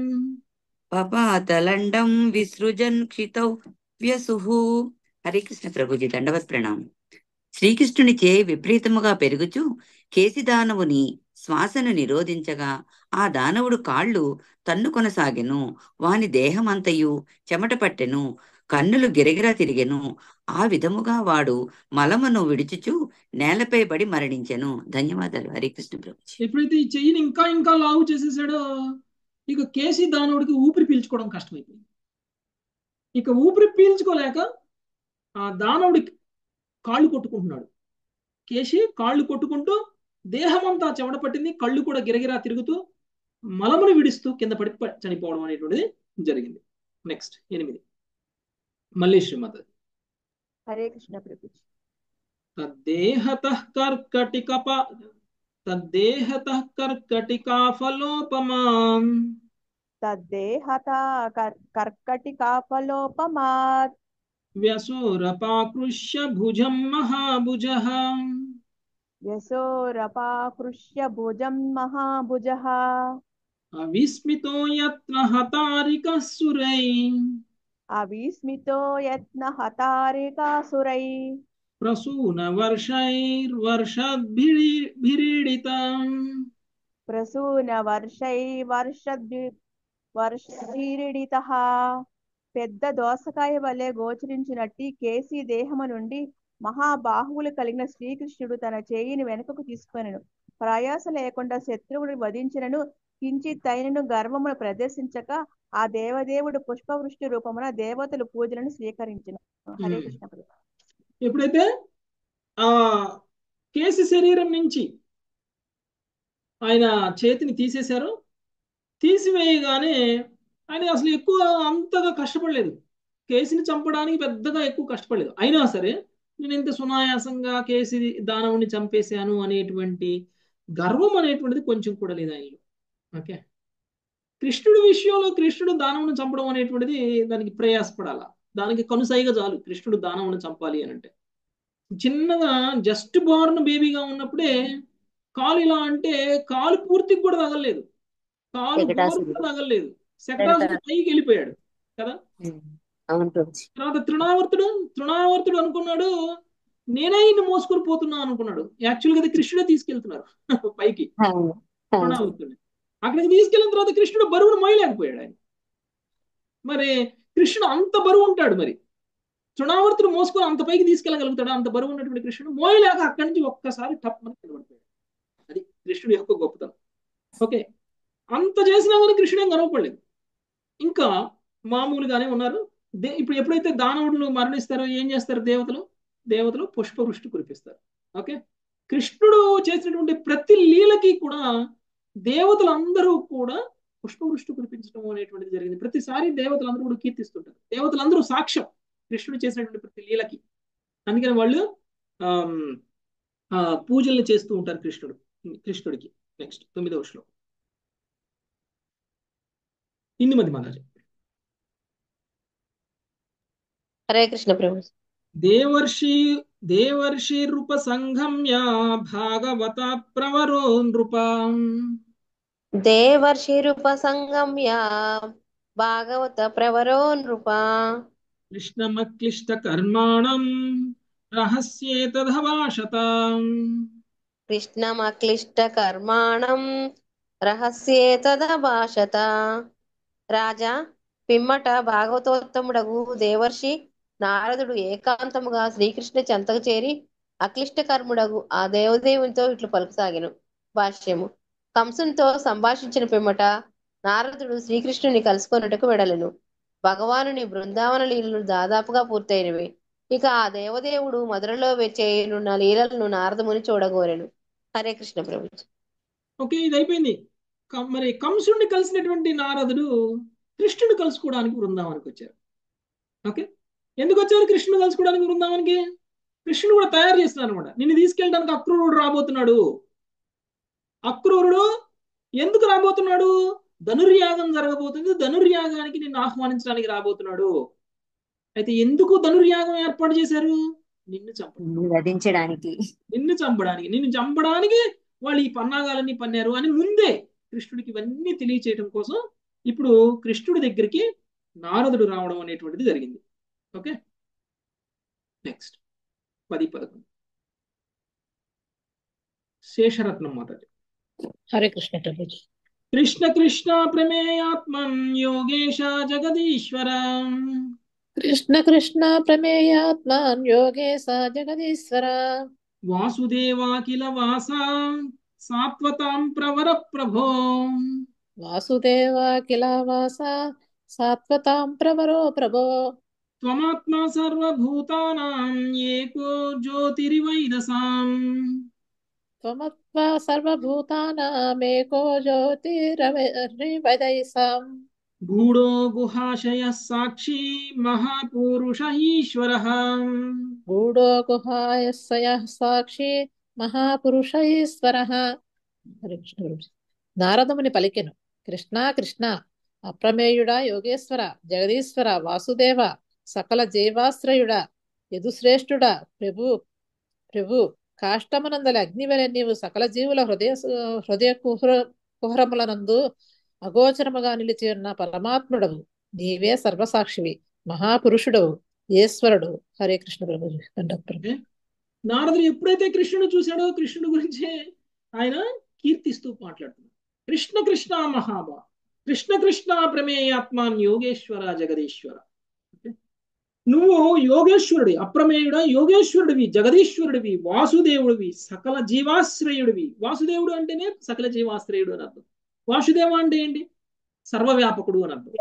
పపాతలండం విసృజన్ క్షితౌ వ్యసుః. హరే కృష్ణ ప్రభుజీ. దండవత్ ప్రణామం. శ్రీకృష్ణునిచే విపరీతముగా పెరుగుచు కేసి దానవుని శ్వాసను నిరోధించగా ఆ దానవుడు కాళ్ళు తన్ను కొనసాగెను. వాని దేహమంతయు చెమట పట్టెను, కన్నులు గిరగిరా తిరిగెను. ఆ విధముగా వాడు మలమును విడుచుచు నేలపై పడి మరణించెను. ధన్యవాదాలు. హరికృష్ణ ప్రభుజీ. ఎప్పుడైతే ఈ చెయ్యిని ఇంకా ఇంకా లావు చేసేసాడో ఇక కేసి దానవుడికి ఊపిరి పీల్చుకోవడం కష్టమైపోయింది. ఇక ఊపిరి పీల్చుకోలేక ఆ దానవుడికి కాళ్ళు కొట్టుకుంటున్నాడు. కేసి కాళ్ళు కొట్టుకుంటూ దేహం అంతా చెమట పట్టింది, కళ్ళు కూడా గిరగిరా తిరుగుతూ మలమును విడుస్తూ కింద పడి చనిపోవడం అనేటువంటిది జరిగింది. నెక్స్ట్ ఎనిమిది మళ్ళీ శ్రీమత. హరే కృష్ణ ప్రభుజీ. తద్దేహతః కర్కటికప తద్దేహతః కర్కటికాఫలోపమాం తద్దేహత కర్కటికాఫలోపమాత్ వ్యసోరపాకృష్య భుజం మహాభుజః వ్యసోరపాకృష్య భుజం మహాభుజః అవిస్మితో యత్న హతారికః సురై అవిస్మితో యత్న హతారికాసురై ప్రసూన వర్షైర్వర్షద్భిరీడితం ప్రసూన వర్షై వర్షద్భి వర్షీరిడితః. పెద్ద దోసకాయ వలె గోచరించినట్టి కేసీ దేహము నుండి మహాబాహువులు కలిగిన శ్రీకృష్ణుడు తన చేయిని వెనుకకు తీసుకొనెను. ప్రయాస లేకుండా శత్రువుని వధించినను కించిత్ అయినను గర్వమును ప్రదర్శించక ఆ దేవదేవుడు పుష్పవృష్టి రూపమున దేవతలు పూజలను స్వీకరించెను. హరే కృష్ణ ప్రభు. ఎప్పుడైతే ఆ కేసి శరీరం నుంచి ఆయన చేతిని తీసేశారో, తీసివేయగానే ఆయన అసలు ఎక్కువ అంతగా కష్టపడలేదు. కేసిని చంపడానికి పెద్దగా ఎక్కువ కష్టపడలేదు. అయినా సరే నేను ఇంత సునాయాసంగా కేసి దానవుని చంపేశాను అనేటువంటి గర్వం అనేటువంటిది కొంచెం కూడా లేదు ఆయనలో. ఓకే, కృష్ణుడి విషయంలో కృష్ణుడు దానవుని చంపడం అనేటువంటిది దానికి ప్రయాసపడాల, దానికి కనుసైగా చాలు కృష్ణుడు దానవుని చంపాలి అని అంటే. చిన్నగా జస్ట్ బార్న్ బేబీగా ఉన్నప్పుడే కాలు ఇలా అంటే కాలు పూర్తికి కూడా తగలలేదు, కాలు గోరు కూడా తగలలేదు, శకటాసుడు పైకి వెళ్ళిపోయాడు కదా. తర్వాత తృణావర్తుడు తృణావర్తుడు అనుకున్నాడు నేనే ఇన్ని మోసుకొని పోతున్నా అనుకున్నాడు. యాక్చువల్గా అది కృష్ణుడే తీసుకెళ్తున్నారు పైకి తృణావర్తుడు. అక్కడికి తీసుకెళ్ళిన తర్వాత కృష్ణుడు బరువును మోయలేకపోయాడు ఆయన. మరి కృష్ణుడు అంత బరువు ఉంటాడు, మరి తృణావర్తుడు మోసుకొని అంత పైకి తీసుకెళ్ళగలుగుతాడు? అంత బరువు ఉన్నటువంటి కృష్ణుడు మోయలేక అక్కడి నుంచి ఒక్కసారి టప్ మనకి నిలబడిపోయాడు. అది కృష్ణుడు యొక్క గొప్పతనం. ఓకే, అంత చేసినా కానీ కృష్ణుడు ఏం కనవపడలేదు, ఇంకా మామూలుగానే ఉన్నారు. దే ఇప్పుడు ఎప్పుడైతే దానవులు మరణిస్తారో ఏం చేస్తారు దేవతలు? దేవతలు పుష్పవృష్టి కురిపిస్తారు. ఓకే, కృష్ణుడు చేసినటువంటి ప్రతి లీలకి కూడా దేవతలందరూ కూడా పుష్పవృష్టి కురిపించడం అనేటువంటిది జరిగింది. ప్రతిసారి దేవతలందరూ కూడా కీర్తిస్తుంటారు. దేవతలందరూ సాక్ష్యం కృష్ణుడు చేసినటువంటి ప్రతి లీలకి. అందుకని వాళ్ళు ఆ పూజల్ని చేస్తూ ఉంటారు కృష్ణుడు కృష్ణుడికి. నెక్స్ట్ తొమ్మిదవ శ్లోకం. ఇన్ని మంది మహారాజు. హరే కృష్ణ ప్రభు. దేవర్షి దేవర్షి రూప సంగమ్య భాగవత ప్రవరో నృప. దేవర్షి రూప సంగమ్య భాగవత ప్రవరో నృప. కృష్ణమక్లిష్ట కర్మాణం రహస్యేతదభాషత. కృష్ణమక్లిష్ట కర్మాణం రహస్యేతదభాషత. రాజా, పిమ్మట భాగవతోత్తముడగు దేవర్షి నారదుడు ఏకాంతముగా శ్రీకృష్ణ చెంతకు చేరి అక్లిష్ట కర్ముడగు ఆ దేవదేవునితో ఇట్లు పలుకుసాగెను. భాష్యము. కంసునితో సంభాషించిన పిమ్మట నారదుడు శ్రీకృష్ణుని కలుసుకొనుటకు వెడలెను. భగవానుని బృందావన లీలలు దాదాపుగా పూర్తయినవి. ఇక ఆ దేవదేవుడు మధురలో చేయనున్న లీలలను నారదముని చూడగోరెను. హరే కృష్ణ ప్రభు. ఓకే, ఇది అయిపోయింది. మరి కంసుడిని కలిసినటువంటి నారదుడు కృష్ణుడు కలుసుకోవడానికి బృందావనికి వచ్చారు. ఓకే, ఎందుకు వచ్చారు కృష్ణుడు కలుసుకోవడానికి బృందావనికి? కృష్ణుడు కూడా తయారు చేస్తున్నాడు అనమాట. నిన్ను తీసుకెళ్ళడానికి అక్రూరుడు రాబోతున్నాడు. అక్రూరుడు ఎందుకు రాబోతున్నాడు? ధనుర్యాగం జరగబోతుంది, ధనుర్యాగానికి నిన్ను ఆహ్వానించడానికి రాబోతున్నాడు. అయితే ఎందుకు ధనుర్యాగం ఏర్పాటు చేశారు? నిన్ను చంపడానికి, వధించడానికి, నిన్ను చంపడానికి నిన్ను చంపడానికి వాళ్ళు ఈ పన్నాగాలన్నీ పన్నారు అని ముందే కృష్ణుడికి ఇవన్నీ తెలియచేయడం కోసం ఇప్పుడు కృష్ణుడి దగ్గరికి నారదుడు రావడం అనేటువంటిది జరిగింది. ఓకే, నెక్స్ట్ పది పదకొండు. శేషరత్నం మాతాజీ. హరే కృష్ణ ప్రభుజీ. కృష్ణ కృష్ణ ప్రమేయాత్మన్ యోగేశ జగదీశ్వర. కృష్ణ కృష్ణ ప్రమేయాత్మన్ యోగేశ జగదీశ్వర. వాసుదేవాఖిల వాస సాత్వతాం ప్రవర ప్రభో. వాసుదేవాఖిల వాస సాత్వతాం ప్రవరో ప్రభో. త్వమాత్మా సర్వభూతానాం ఏకో జ్యోతిరివైదసాం. త్వమాత్మా సర్వభూతానామేకో జ్యోతిర్వైదసాం. గూఢో గుహాశయ సాక్షి మహాపురుష ఈశ్వరః. గూఢో గుహాశయ సాక్షి మహాపురుష ఈశ్వరః. హరే కృష్ణ ప్రభుజీ. నారదముని పలికెను. కృష్ణ కృష్ణ అప్రమేయుడా, యోగేశ్వర, జగదీశ్వర, వాసుదేవ, సకల జీవాశ్రయుడా, యదుశ్రేష్ఠుడా, ప్రభు ప్రభు కాష్టమునందలి అగ్నివలె నీవు సకల జీవుల హృదయ హృదయ కుహర కుహరములనందు అగోచరముగా నిలిచి ఉన్న పరమాత్ముడవు. నీవే సర్వసాక్షివి, మహాపురుషుడవు, ఈశ్వరుడు. హరే కృష్ణ ప్రభుజీ. నారదుడు ఎప్పుడైతే కృష్ణుడు చూశాడో కృష్ణుడు గురించి ఆయన కీర్తిస్తూ మాట్లాడుతున్నాడు. కృష్ణ కృష్ణ మహాబా, కృష్ణ కృష్ణ ప్రమేయాత్మాన్ యోగేశ్వర జగదీశ్వర. నువ్వు యోగేశ్వరుడి, అప్రమేయుడ యోగేశ్వరుడివి, జగదీశ్వరుడివి, వాసుదేవుడివి, సకల జీవాశ్రయుడివి. వాసుదేవుడు అంటేనే సకల జీవాశ్రయుడు అని అర్థం. వాసుదేవ అంటే ఏంటి? సర్వవ్యాపకుడు అని అర్థం.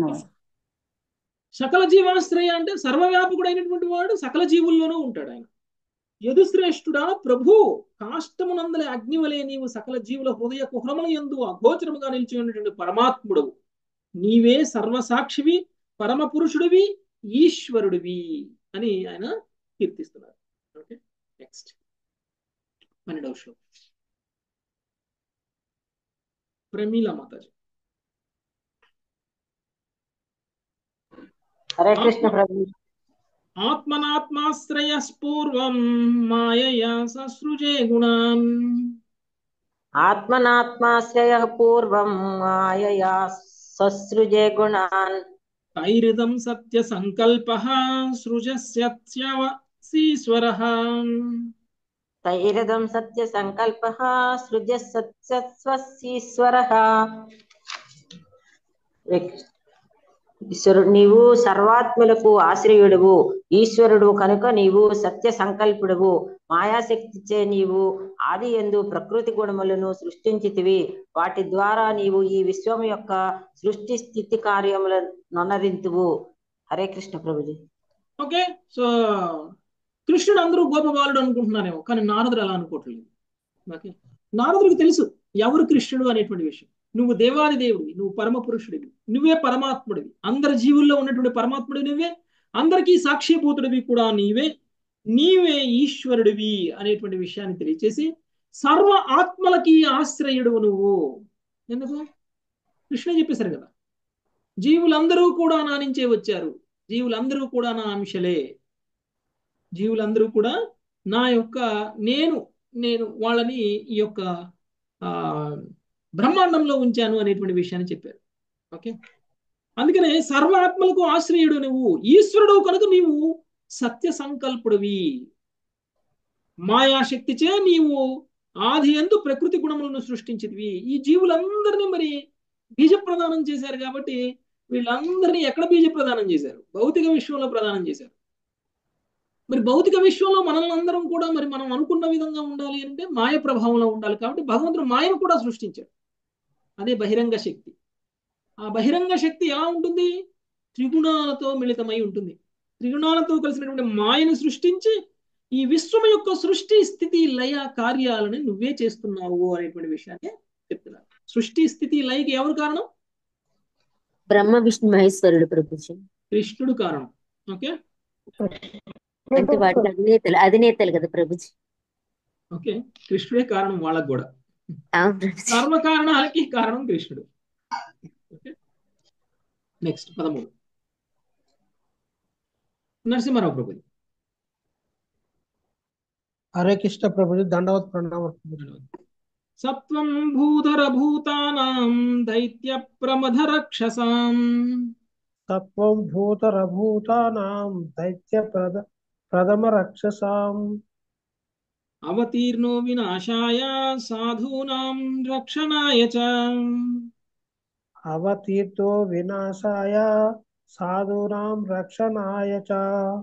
సకల జీవాశ్రయ అంటే సర్వవ్యాపకుడు అయినటువంటి వాడు సకల జీవుల్లోనూ ఉంటాడు ఆయన. యదుశ్రేష్ఠుడా ప్రభు, కాష్టమునందలి అగ్నివలే నీవు సకల జీవుల హృదయ కుహరముల యందు అగోచరముగా నిలిచి ఉన్నటువంటి పరమాత్ముడవు. నీవే సర్వసాక్షివి, పరమ పురుషుడివి, ఈశ్వరుడివి అని ఆయన కీర్తిస్తున్నారు. ఓకే, నెక్స్ట్ పన్నెండవ శ్లోకం. ప్రమీల మాతాజీ. హరే కృష్ణ ప్రభు. ఆత్మనాత్మాశ్రయ పూర్వం మాయయా ససృజే గుణాన్. ఆత్మనాత్మాశ్రయ పూర్వం మాయయా ససృజే గుణాన్. తైరిదం సత్య సంకల్పః సృజస్యస్యవసీశ్వరః. తైరిదం సత్య సంకల్పః సృజస్యస్యవసీశ్వరః. ఈశ్వరుడు, నీవు సర్వాత్మలకు ఆశ్రయుడువు, ఈశ్వరుడు కనుక నీవు సత్య సంకల్పుడువు. మాయాశక్తిచే నీవు ఆది యందు ప్రకృతి గుణములను సృష్టించితివి. వాటి ద్వారా నీవు ఈ విశ్వం యొక్క సృష్టి స్థితి కార్యములను నొనరింతువు. హరే కృష్ణ ప్రభుజీ. ఓకే. సో కృష్ణుడు అందరూ గోపబాలుడు అనుకుంటున్నారేమో, కానీ నారదుడు అలా అనుకోవట్లేదు. ఓకే. నారదుడికి తెలుసు ఎవరు కృష్ణుడు అనేటువంటి విషయం. నువ్వు దేవాది దేవుడివి, నువ్వు పరమ పురుషుడివి, నువ్వే పరమాత్ముడివి, అందరి జీవుల్లో ఉన్నటువంటి పరమాత్ముడు నువ్వే, అందరికీ సాక్షిభూతుడివి కూడా నీవే, నీవే ఈశ్వరుడివి అనేటువంటి విషయాన్ని తెలియచేసి సర్వ ఆత్మలకి ఆశ్రయుడు నువ్వు. ఎందుకు? కృష్ణ చెప్పేశారు కదా, జీవులందరూ కూడా నా నుంచే వచ్చారు, జీవులందరూ కూడా నా అంశలే, జీవులందరూ కూడా నా యొక్క నేను నేను వాళ్ళని ఈ యొక్క ఆ బ్రహ్మాండంలో ఉంచాను అనేటువంటి విషయాన్ని చెప్పారు. ఓకే. అందుకనే సర్వాత్మలకు ఆశ్రయుడు నువ్వు, ఈశ్వరుడు కనుక నీవు సత్య సంకల్పుడివి, మాయాశక్తిచే నీవు ఆది యందు ప్రకృతి గుణములను సృష్టించితివి. ఈ జీవులందరినీ మరి బీజ ప్రదానం చేశారు కాబట్టి వీళ్ళందరినీ ఎక్కడ బీజ ప్రదానం చేశారు? భౌతిక విశ్వంలో ప్రదానం చేశారు. మరి భౌతిక విశ్వంలో మనల్ని అందరం కూడా మరి మనం అనుకున్న విధంగా ఉండాలి అంటే మాయ ప్రభావంలో ఉండాలి కాబట్టి భగవంతుడు మాయను కూడా సృష్టించాడు. అదే బహిరంగ శక్తి. ఆ బహిరంగ శక్తి ఎలా ఉంటుంది? త్రిగుణాలతో మిళితమై ఉంటుంది. త్రిగుణాలతో కలిసినటువంటి మాయను సృష్టించి ఈ విశ్వం యొక్క సృష్టి స్థితి లయ కార్యాలను నువ్వే చేస్తున్నావు అనేటువంటి విషయాన్ని చెప్తున్నారు. సృష్టి స్థితి లయకి ఎవరు కారణం? బ్రహ్మ విష్ణు మహేశ్వరుడు ప్రభుజీ. కృష్ణుడు కారణం. ఓకే. అంటే వాటికి అధినేతలు అధినేతలు కదా ప్రభుజీ. ఓకే. కృష్ణుడే కారణం వాళ్ళకు కూడా. అవును ప్రభుజీ. కర్మ కారణాలకి కారణం కృష్ణుడు. ఓకే. నెక్స్ట్ పదమూడు నరసింహారావు ప్రభుజీ. హరే కృష్ణ ప్రభుజీ. దండవత్ ప్రణామం. సత్వం భూధర భూతానాం దైత్య ప్రమథ రక్షసాం సత్వం భూతర భూతానాం దైత్య ప్రద ప్రథమ రక్షసాం అవతీర్ణో వినాశాయ సాధూనాం రక్షణాయ చ అవతీర్తో వినాశాయ సాధూనాం రక్షణాయ చ.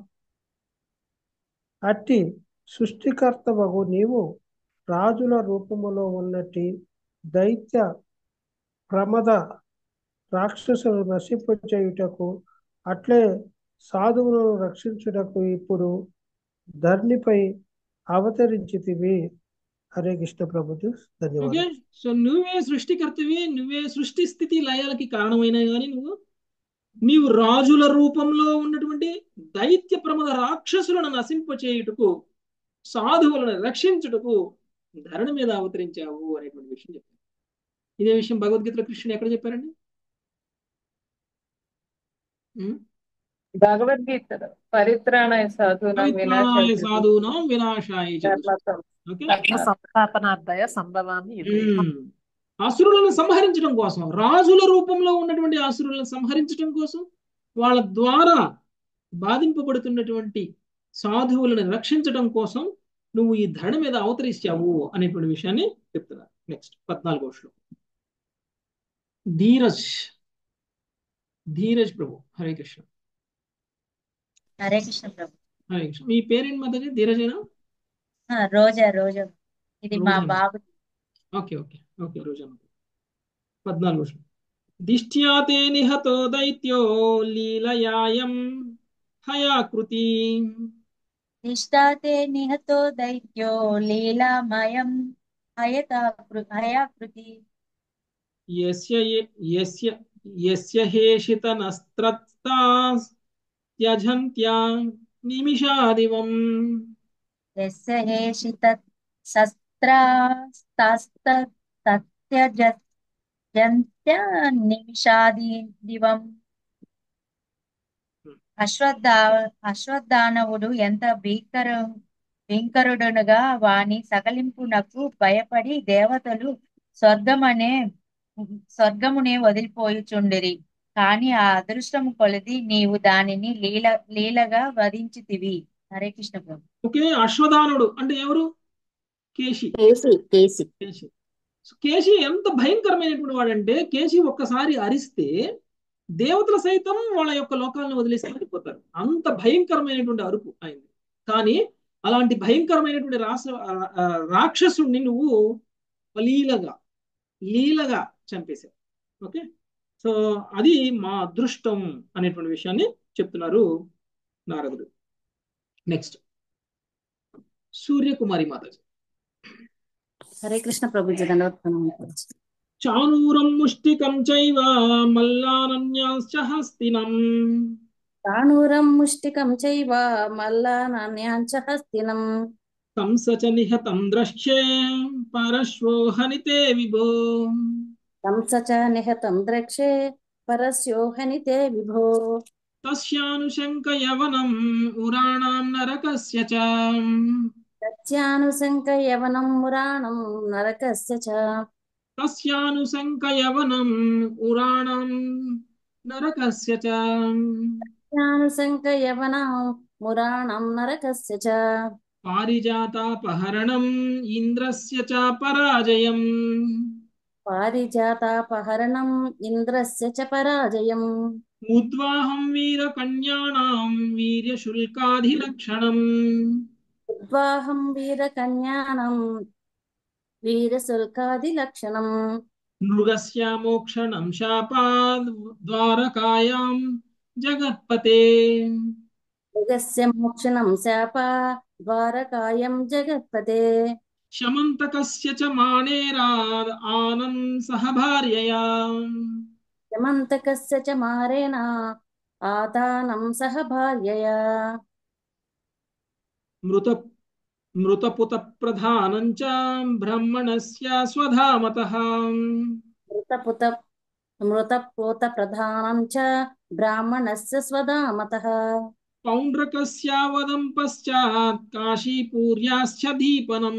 అట్టి సృష్టికర్తవగు నీవు రాజుల రూపములో ఉన్నట్టి దైత్య ప్రమద రాక్షసులు నశింపచేయుటకు అట్లే సాధువులను రక్షించుటకు ఇప్పుడు ధరణిపై అవతరించితివి. హరే కృష్ణ ప్రభుజీ. ఓకే. ధన్యవాదాలు. సో నువ్వే సృష్టికర్తవి, నువ్వే సృష్టి స్థితి లయాలకి కారణమైనా కానీ నువ్వు నీవు రాజుల రూపంలో ఉన్నటువంటి దైత్య ప్రమద రాక్షసులను నశింపచేయుటకు సాధువులను రక్షించుటకు ధరణి మీద అవతరించావు అనేటువంటి విషయం చెప్పారు. ఇదే విషయం భగవద్గీతలో కృష్ణుడు ఎక్కడ చెప్పారండి? ఉం? భగవద్గీత పరిత్రాణాయ సాధూనాం పరిత్రాణాయ వినాశాయ సాధూనాం వినాశాయ చ. ఓకే. ధర్మ సంస్థాపనార్థాయ సంభవామి యుగే. ఉం. అసురులను సంహరించడం కోసం, రాజుల రూపంలో ఉన్నటువంటి అసురులను సంహరించడం కోసం, వాళ్ళ ద్వారా బాధింపబడుతున్నటువంటి సాధువులను రక్షించడం కోసం నువ్వు ఈ ధరణ మీద అవతరిస్తావు అనేటువంటి విషయాన్ని చెప్తున్నారు. నెక్స్ట్ పద్నాలుగో శ్లోకం. ధీరజ్ ధీరజ్ ప్రభు. హరే కృష్ణ. హరే కృష్ణ ప్రభు. హరే కృష్ణ. మీ పేరేంటి మాతాజీ? ధీరజేనా? ఆ, రోజా రోజా ఇది మా రోజా. బాబు. Okay okay okay Roja. పద్నాలుగో శ్లోకం. దిష్ట్యాతే నిహతో దైత్యో లీలయాయం హయాకృతి నిష్ఠాతే నిహతో దైత్యో లీలామయం హయతాకృ హయాకృతి యస్య యస్య యస్య హేషితనస్త్రత్తాస్ త్యజంత్యా నిమిషాదివం యస్య హేషిత శస్త్రాస్తస్త తత్యజంత్య నిమిషాది దివం. అశ్వత్థా అశ్వత్థానవుడు ఎంత భీకర భీకరుడునుగా వాని సకలింపునకు భయపడి దేవతలు స్వర్గమనే స్వర్గమునే వదిలిపోయుచుండిరి. కాని ఆ అదృష్టము కొలది నీవు దానిని లీల లీలగా వధించితివి. హరే కృష్ణ ప్రభు. ఓకే. అశ్వధానుడు అంటే ఎవరు? కేశి. కేసి కేసి కేశి. సో కేశి ఎంత భయంకరమైనటువంటి వాడంటే, కేశి ఒక్కసారి అరిస్తే దేవతలు సైతం వాళ్ళ యొక్క లోకాలను వదిలేసి వెళ్ళిపోతారు. అంత భయంకరమైనటువంటి అరుపు అయింది. కానీ అలాంటి భయంకరమైనటువంటి రాస రాక్షసుడిని నువ్వు లీలగా లీలగా చంపేశావు. ఓకే. సో అది మా అదృష్టం అనేటువంటి విషయాన్ని చెప్తున్నారు నారదుడు. నెక్స్ట్ సూర్యకుమారి మాతాజీ. హరే కృష్ణ ప్రభుజీ దండవత్ప్రణామం. చానూరం ముష్టికం చైవ మల్లానన్యాశ్చ హస్తినం చాణూరం ముష్టికం చైవ మల్లానాన్యాంచ హస్తినం కంస చ నిహతం ద్రక్ష్యే పరశ్వో హనితే విభో కంస చ నిహతం ద్రక్ష్యే పరస్యో హనితే విభో తస్యానుశంక యవనం ఉరాణాం నరకస్య చ తస్యానుశంక యవనం మురాణం నరకస్య చ తస్యానుశంక యవనం ఉరాణాం నరకస్య చ తస్యానుశంక యవనం మురాణం నరకస్య చ పారిజాతాపహరణం ఇంద్రస్య చ పరాజయం పారిజాతాపహరణం ఇంద్రస్య చ పరాజయం ఉద్వాహం వీరకన్యానాం వీర్యశుల్కాధిలక్షణం ఉద్వాహం వీరకన్యానం వీరశుల్కాదిలక్షణం మృగస్య మోక్షణం శాపాద్ ద్వారకాయాం జగత్పతే మృగస్య మోక్షణం శాప ద్వారకాయం జగత్పతే శమంతకస్య చ మానేరాద్ ఆనం సహ భార్యయా యమంతకస్య చ మారేణ ఆదానం సహ భార్యయా మృత మృతపుత ప్రధానం చ బ్రహ్మణస్య స్వధామతః మృతపుత మృతపోత ప్రధానం చ బ్రాహ్మణస్య స్వధామతః పౌండ్రకస్య వదం పశ్చాత్ కాశీపూర్యాశ్చ దీపనం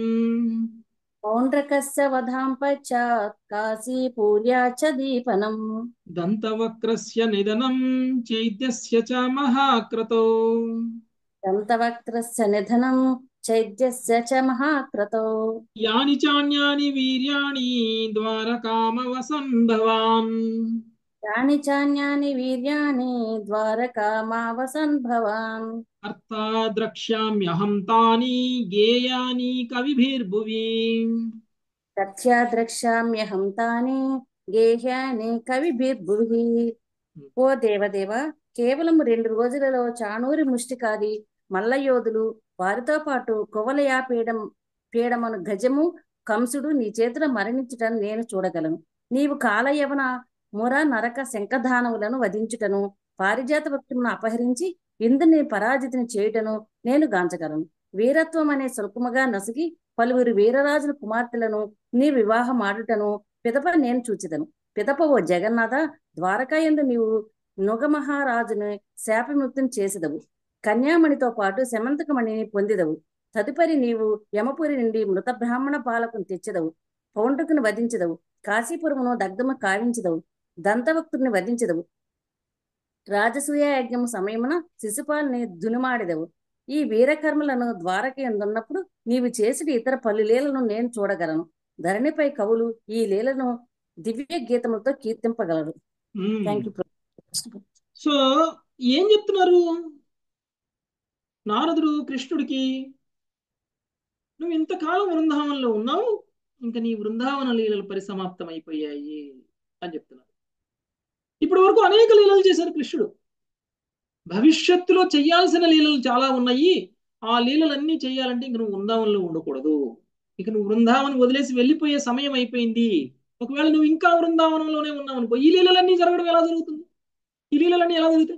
పౌండ్రకస్య వధాం పశ్చాత్ కాశీపూర్యా చ దీపనం దంతవక్రస్య నిధనం చైత్యస్య చ మహాక్రతో దంతవక్త్రస్య నిధనం చైద్యస్య చ మహాక్రతో యాని చాన్యాని వీర్యాణి ద్వారకామవసన్ భవాన్ యాని చాన్యాని వీర్యాణి ద్వారకామావసన్ భవాన్ అర్థా ద్రక్ష్యామ్యహం తాని గేయాని కవిభిర్భువి తథ్యా ద్రక్ష్యామ్యహం తాని గేహ్యాని కవిభిర్భువి. ఓ దేవదేవ, కేవలం రెండు రోజులలో చాణూరి ముష్టికాది మల్లయోధులు వారితో పాటు కువలయా పీడం పీడమను గజము కంసుడు నీ చేతిలో మరణించుటను నేను చూడగలను. నీవు కాలయవన ముర నరక శంఖదానవులను వధించుటను పారిజాత వృక్షమును అపహరించి ఇంద్రుని పరాజితిని చేయుటను నేను గాంచగలను. వీరత్వం అనే శుల్కముగా నసిగి పలువురు వీరరాజుల కుమార్తెలను నీ వివాహం ఆడుటను పిదప నేను చూచిదను. పిదప ఓ జగన్నాథ, ద్వారకాయందు నీవు నుగమహారాజుని శాపముక్తిని చేసిదవు. కన్యామణితో పాటు శమంతకమణిని పొందిదవు. తదుపరి నీవు యమపురి నుండి మృత బ్రాహ్మణ పాలకుని తెచ్చదవు. పౌండ్రకుని వధించదవు. కాశీపురమును దగ్ధము కావించదవు. దంతవక్తుని వధించదవు. రాజసూయ యజ్ఞము సమయమున శిశుపాలని దునుమాడిదవు. ఈ వీరకర్మలను ద్వారకయందున్నప్పుడు నీవు చేసిన ఇతర పలు లీలను నేను చూడగలను. ధరణిపై కవులు ఈ లీలను దివ్య గీతములతో కీర్తింపగలరు. Thank you. సో ఏం చెప్తున్నారు నారదుడు కృష్ణుడికి? నువ్వు ఇంతకాలం వృందావనంలో ఉన్నావు, ఇంకా నీ వృందావన లీలలు పరిసమాప్తం అయిపోయాయి అని చెప్తున్నారు. ఇప్పటి వరకు అనేక లీలలు చేశారు కృష్ణుడు. భవిష్యత్తులో చెయ్యాల్సిన లీలలు చాలా ఉన్నాయి. ఆ లీలలన్నీ చేయాలంటే ఇంక నువ్వు వృందావనంలో ఉండకూడదు. ఇక నువ్వు వృందావనం వదిలేసి వెళ్ళిపోయే సమయం అయిపోయింది. ఒకవేళ నువ్వు ఇంకా వృందావనంలోనే ఉన్నావు అనుకో, ఈ లీలలన్నీ జరగడం ఎలా జరుగుతుంది? ఈ లీలలన్నీ ఎలా జరుగుతాయి?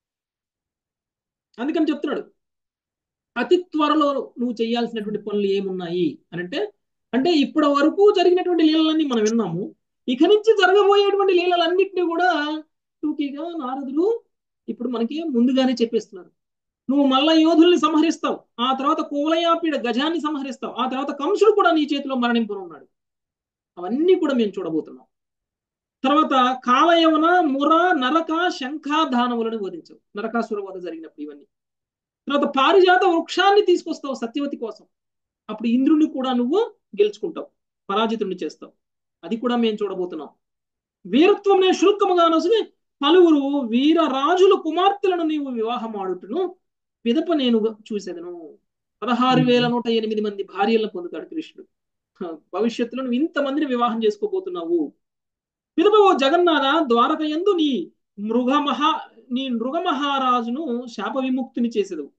అందుకని చెప్తున్నాడు, అతి త్వరలో నువ్వు చేయాల్సినటువంటి పనులు ఏమున్నాయి అని అంటే అంటే ఇప్పటి వరకు జరిగినటువంటి లీలలన్నీ మనం విన్నాము. ఇక నుంచి జరగబోయేటువంటి లీలలన్నింటినీ కూడా టూకీగా నారదుడు ఇప్పుడు మనకి ముందుగానే చెప్పేస్తున్నారు. నువ్వు మల్ల యోధుల్ని సంహరిస్తావు, ఆ తర్వాత కువలయాపీడ గజాన్ని సంహరిస్తావు, ఆ తర్వాత కంసుడు కూడా నీ చేతిలో మరణింపునున్నాడు. అవన్నీ కూడా మేము చూడబోతున్నాం. తర్వాత కాలయవన ముర నరక శంఖాధానములను వధించవు. నరకాసుర వధ జరిగినప్పుడు ఇవన్నీ. తర్వాత పారిజాత వృక్షాన్ని తీసుకొస్తావు సత్యవతి కోసం. అప్పుడు ఇంద్రుని కూడా నువ్వు గెలుచుకుంటావు, పరాజితుడిని చేస్తావు. అది కూడా మేము చూడబోతున్నాం. వీరత్వం నే శుల్కముగా నొసగి పలువురు వీరరాజుల కుమార్తెలను నీవు వివాహం ఆడుటను పిదప నేను చూసేదను. పదహారు వేల నూట ఎనిమిది మంది భార్యలను పొందుతాడు కృష్ణుడు. భవిష్యత్తులో నువ్వు ఇంతమందిని వివాహం చేసుకోబోతున్నావు. పిదప ఓ జగన్నాథ, ద్వారక యందు నీ మృగ మహా నీ నృగమహారాజును శాప విముక్తిని చేసేదవు.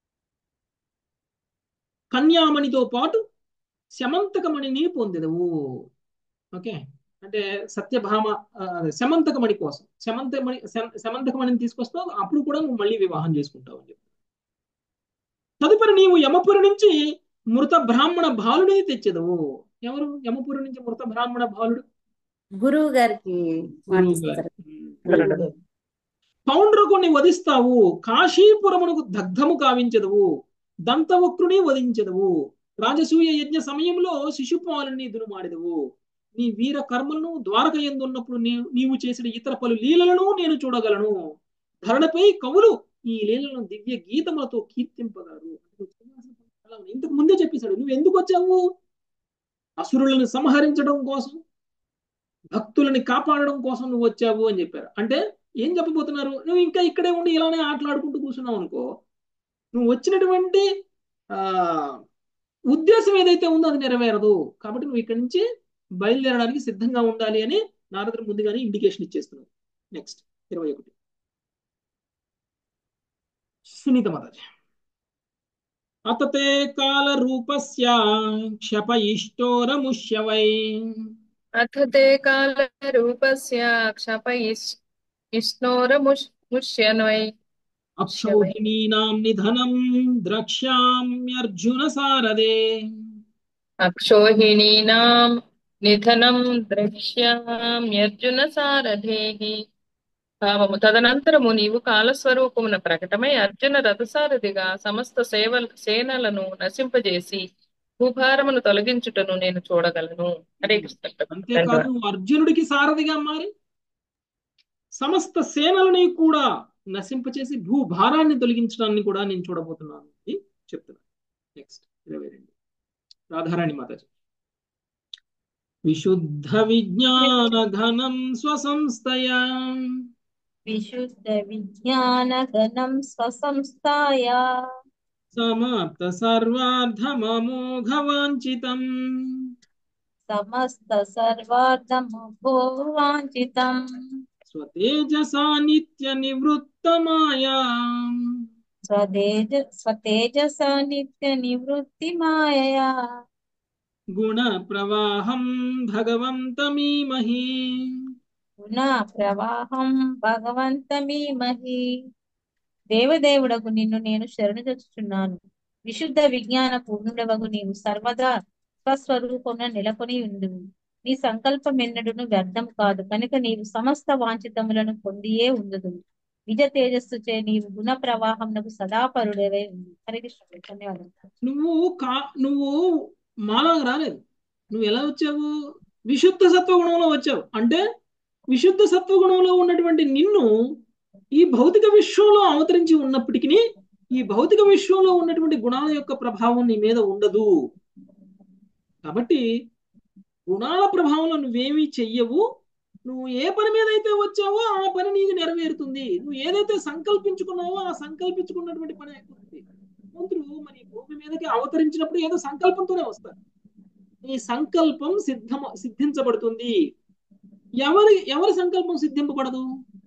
కన్యామణితో పాటు శమంతకమణిని పొందెదవు. ఓకే, అంటే సత్యభామ ఆ, శమంతకమణి కోసం శమంతకమణి శమ- శమంతకమణిని తీసుకొస్తావు, అప్పుడు కూడా నువ్వు మళ్ళీ వివాహం చేసుకుంటావు అని చెప్పి. తదుపరి నీవు యమపురి నుంచి మృత బ్రాహ్మణ బాలుడిని తెచ్చెదవు. ఎవరు యమపురి నుంచి మృత బ్రాహ్మణ బాలుడు? గురువు గారికి గురువు మాటిస్తారు. గారు. పౌండ్రకుని వధిస్తావు, కాశీపురమునకు దగ్ధము కావించదవు, దంతవక్రుని వధించదవు, రాజసూయ యజ్ఞ సమయంలో శిశుపాలుని దునుమాడెదవు. నీ వీర కర్మలను ద్వారక యందున్నప్పుడు నీ నీవు చేసిన ఇతర పలు లీలలను నేను చూడగలను. ధరణపై కవులు ఈ లీలలను దివ్య గీతములతో కీర్తింపగారు. ఇంతకు ముందే చెప్పేశాడు, నువ్వు ఎందుకు వచ్చావు? అసురులను సంహరించడం కోసం, భక్తులని కాపాడడం కోసం నువ్వు వచ్చావు అని చెప్పారు. అంటే ఏం చెప్పబోతున్నారు? నువ్వు ఇంకా ఇక్కడే ఉండి ఇలానే ఆటలాడుకుంటూ కూర్చున్నావు అనుకో, నువ్వు వచ్చినటువంటి ఆ ఉద్దేశం ఏదైతే ఉందో అది నెరవేరదు. కాబట్టి నువ్వు ఇక్కడి నుంచి బయలుదేరడానికి సిద్ధంగా ఉండాలి అని నారదుడు ముందుగానే ఇండికేషన్ ఇచ్చేస్తున్నాడు. నెక్స్ట్ ఇరవై ఒకటి సునీత మాతాజీ. అతతే కాల రూపస్య క్షపయిష్టోరముష్యవై అథ తే కాలరూపస్య క్షపయిష్ణోరముష్యవై అక్షౌహిణీనాం నిధనం ద్రక్ష్యామ్యర్జున సారదే. అక్షోహిణీనాం నిధనం ద్రక్ష్యామ్యర్జున సారథేః. భావము తదనంతరము నీవు కాలస్వరూపమున ప్రకటమై అర్జున రథసారథిగా సమస్త సేవ సేనలను నశింపజేసి భూభారమును తొలగించుటను నేను చూడగలను. హరే కృష్ణ. అంతేకాదు నువ్వు అర్జునుడికి సారథిగా మారి సమస్త సేనలని కూడా నశింపచేసి భూభారాన్ని తొలగించడాన్ని కూడా నేను చూడబోతున్నాను అని చెప్తున్నాను. నెక్స్ట్ ఇరవై రెండు రాధారాణి మాతాజీ. విశుద్ధ విజ్ఞాన ఘనం స్వసంస్థయా విశుద్ధ విజ్ఞాన ఘనం స్వసంస్థాయా సమాప్త సర్వార్థమమోఘవాంఛితం సమస్త సర్వార్థమభోవాంఛితం స్వతేజసా నిత్య నివృత్తమాయా స్వతేజ స్వతేజస నిత్య నివృత్తి మాయయా గుణ ప్రవాహం భగవంతమీమహి గుణ ప్రవాహం భగవంతమీమహి. దేవదేవుడకు నిన్ను నేను శరణు తెచ్చుచున్నాను. విశుద్ధ విజ్ఞాన పూర్ణుడవగు నీవు సర్వదా స్వస్వరూపమున నెలకొని ఉండును. నీ సంకల్పం ఎన్నడును వ్యర్థం కాదు కనుక నీవు సమస్త వాంఛితములను పొందియే ఉండుదు. నిజ తేజస్సుచే నీవు గుణ ప్రవాహమునకు సదాపరుడవై ఉంది. హరే కృష్ణ. ధన్యవాదాలు. నువ్వు కా నువ్వు మాలాగా రాలేదు. నువ్వు ఎలా వచ్చావు? విశుద్ధ సత్వగుణంలో వచ్చావు. అంటే విశుద్ధ సత్వగుణంలో ఉన్నటువంటి నిన్ను ఈ భౌతిక విశ్వంలో అవతరించి ఉన్నప్పటికీ ఈ భౌతిక విశ్వంలో ఉన్నటువంటి గుణాల యొక్క ప్రభావం నీ మీద ఉండదు. కాబట్టి గుణాల ప్రభావంలో నువ్వేమీ చెయ్యవు. నువ్వు ఏ పని మీద అయితే వచ్చావో ఆ పని నీకు నెరవేరుతుంది. నువ్వు ఏదైతే సంకల్పించుకున్నావో ఆ సంకల్పించుకున్నటువంటి పని అయిపోతుంది. మంత్రులు మరి భూమి మీదకి అవతరించినప్పుడు ఏదో సంకల్పంతోనే వస్తారు. ఈ సంకల్పం సిద్ధం సిద్ధించబడుతుంది. ఎవరి ఎవరి సంకల్పం సిద్ధింపబడదు?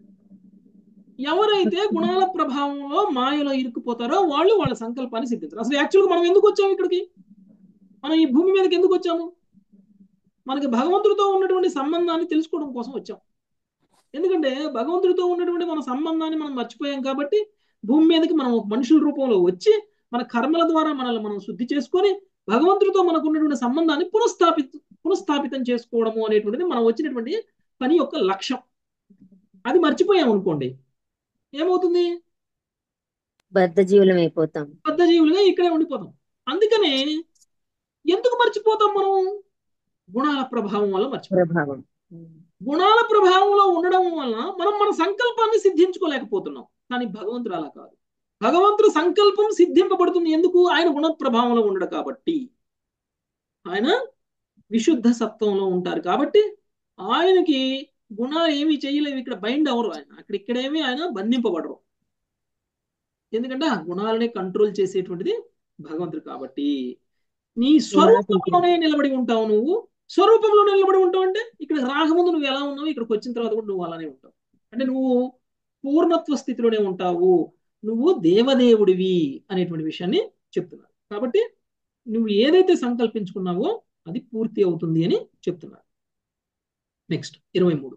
ఎవరైతే గుణాల ప్రభావంలో మాయలో ఇరుక్కుపోతారో వాళ్ళు వాళ్ళ సంకల్పాన్ని సిద్ధించారు. అసలు యాక్చువల్గా మనం ఎందుకు వచ్చాము ఇక్కడికి? మనం ఈ భూమి మీదకి ఎందుకు వచ్చాము? మనకి భగవంతుడితో ఉన్నటువంటి సంబంధాన్ని తెలుసుకోవడం కోసం వచ్చాం. ఎందుకంటే భగవంతుడితో ఉన్నటువంటి మన సంబంధాన్ని మనం మర్చిపోయాం కాబట్టి భూమి మీదకి మనం ఒక మనుషుల రూపంలో వచ్చి మన కర్మల ద్వారా మనల్ని మనం శుద్ధి చేసుకొని భగవంతుడితో మనకు ఉన్నటువంటి సంబంధాన్ని పునఃస్థాపిత పునఃస్థాపితం చేసుకోవడము అనేటువంటిది మనం వచ్చినటువంటి పని యొక్క లక్ష్యం. అది మర్చిపోయాం అనుకోండి, ఏమవుతుంది? బద్ధ జీవులం అయిపోతాం. బద్ధ జీవులుగా ఇక్కడే ఉండిపోతాం. అందుకనే ఎందుకు మర్చిపోతాం మనం? గుణాల ప్రభావం వల్ల మర్చిపోతాం. ప్రభావం గుణాల ప్రభావంలో ఉండడం వల్ల మనం మన సంకల్పాన్ని సిద్ధించుకోలేకపోతున్నాం. కానీ భగవంతుడు అలా కాదు. భగవంతుడు సంకల్పం సిద్ధింపబడుతుంది. ఎందుకు? ఆయన గుణ ప్రభావంలో ఉండడు కాబట్టి. ఆయన విశుద్ధ సత్వంలో ఉంటారు కాబట్టి ఆయనకి గుణాలు ఏమీ చేయలేవు. ఇక్కడ బైండ్ అవరు. ఆయన అక్కడ ఇక్కడేమీ ఆయన బంధింపబడరు. ఎందుకంటే ఆ గుణాలని కంట్రోల్ చేసేటువంటిది భగవంతుడు కాబట్టి. నీ స్వరూపంలోనే నిలబడి ఉంటావు. నువ్వు స్వరూపంలో నిలబడి ఉంటావు అంటే ఇక్కడ రాకముందు నువ్వు ఎలా ఉన్నావు, ఇక్కడికి వచ్చిన తర్వాత కూడా నువ్వు అలానే ఉంటావు. అంటే నువ్వు పూర్ణత్వ స్థితిలోనే ఉంటావు, నువ్వు దేవదేవుడివి అనేటువంటి విషయాన్ని చెప్తున్నారు. కాబట్టి నువ్వు ఏదైతే సంకల్పించుకున్నావో అది పూర్తి అవుతుంది అని చెప్తున్నారు. నెక్స్ట్ ఇరవై మూడు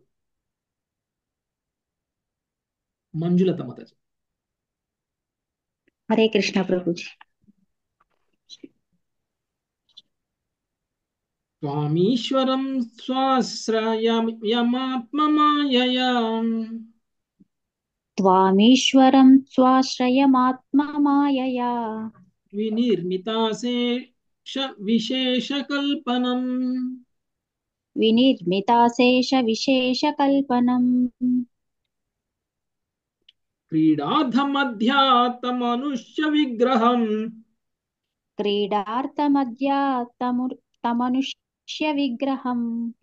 మంజులత మాతాజీ. హరే కృష్ణ ప్రభుజీ. త్వామీశ్వరం స్వాశ్రయమాత్మమాయయా త్వామీశ్వరం స్వాశ్రయమాత్మమాయయా వినిర్మితాశేష విశేషకల్పనం వినిర్మితాశేష విశేషకల్పనం క్రీడార్థమధ్యాత్మనుష్య విగ్రహం క్రీడార్థమధ్యాత్మనుష్య విగ్రహం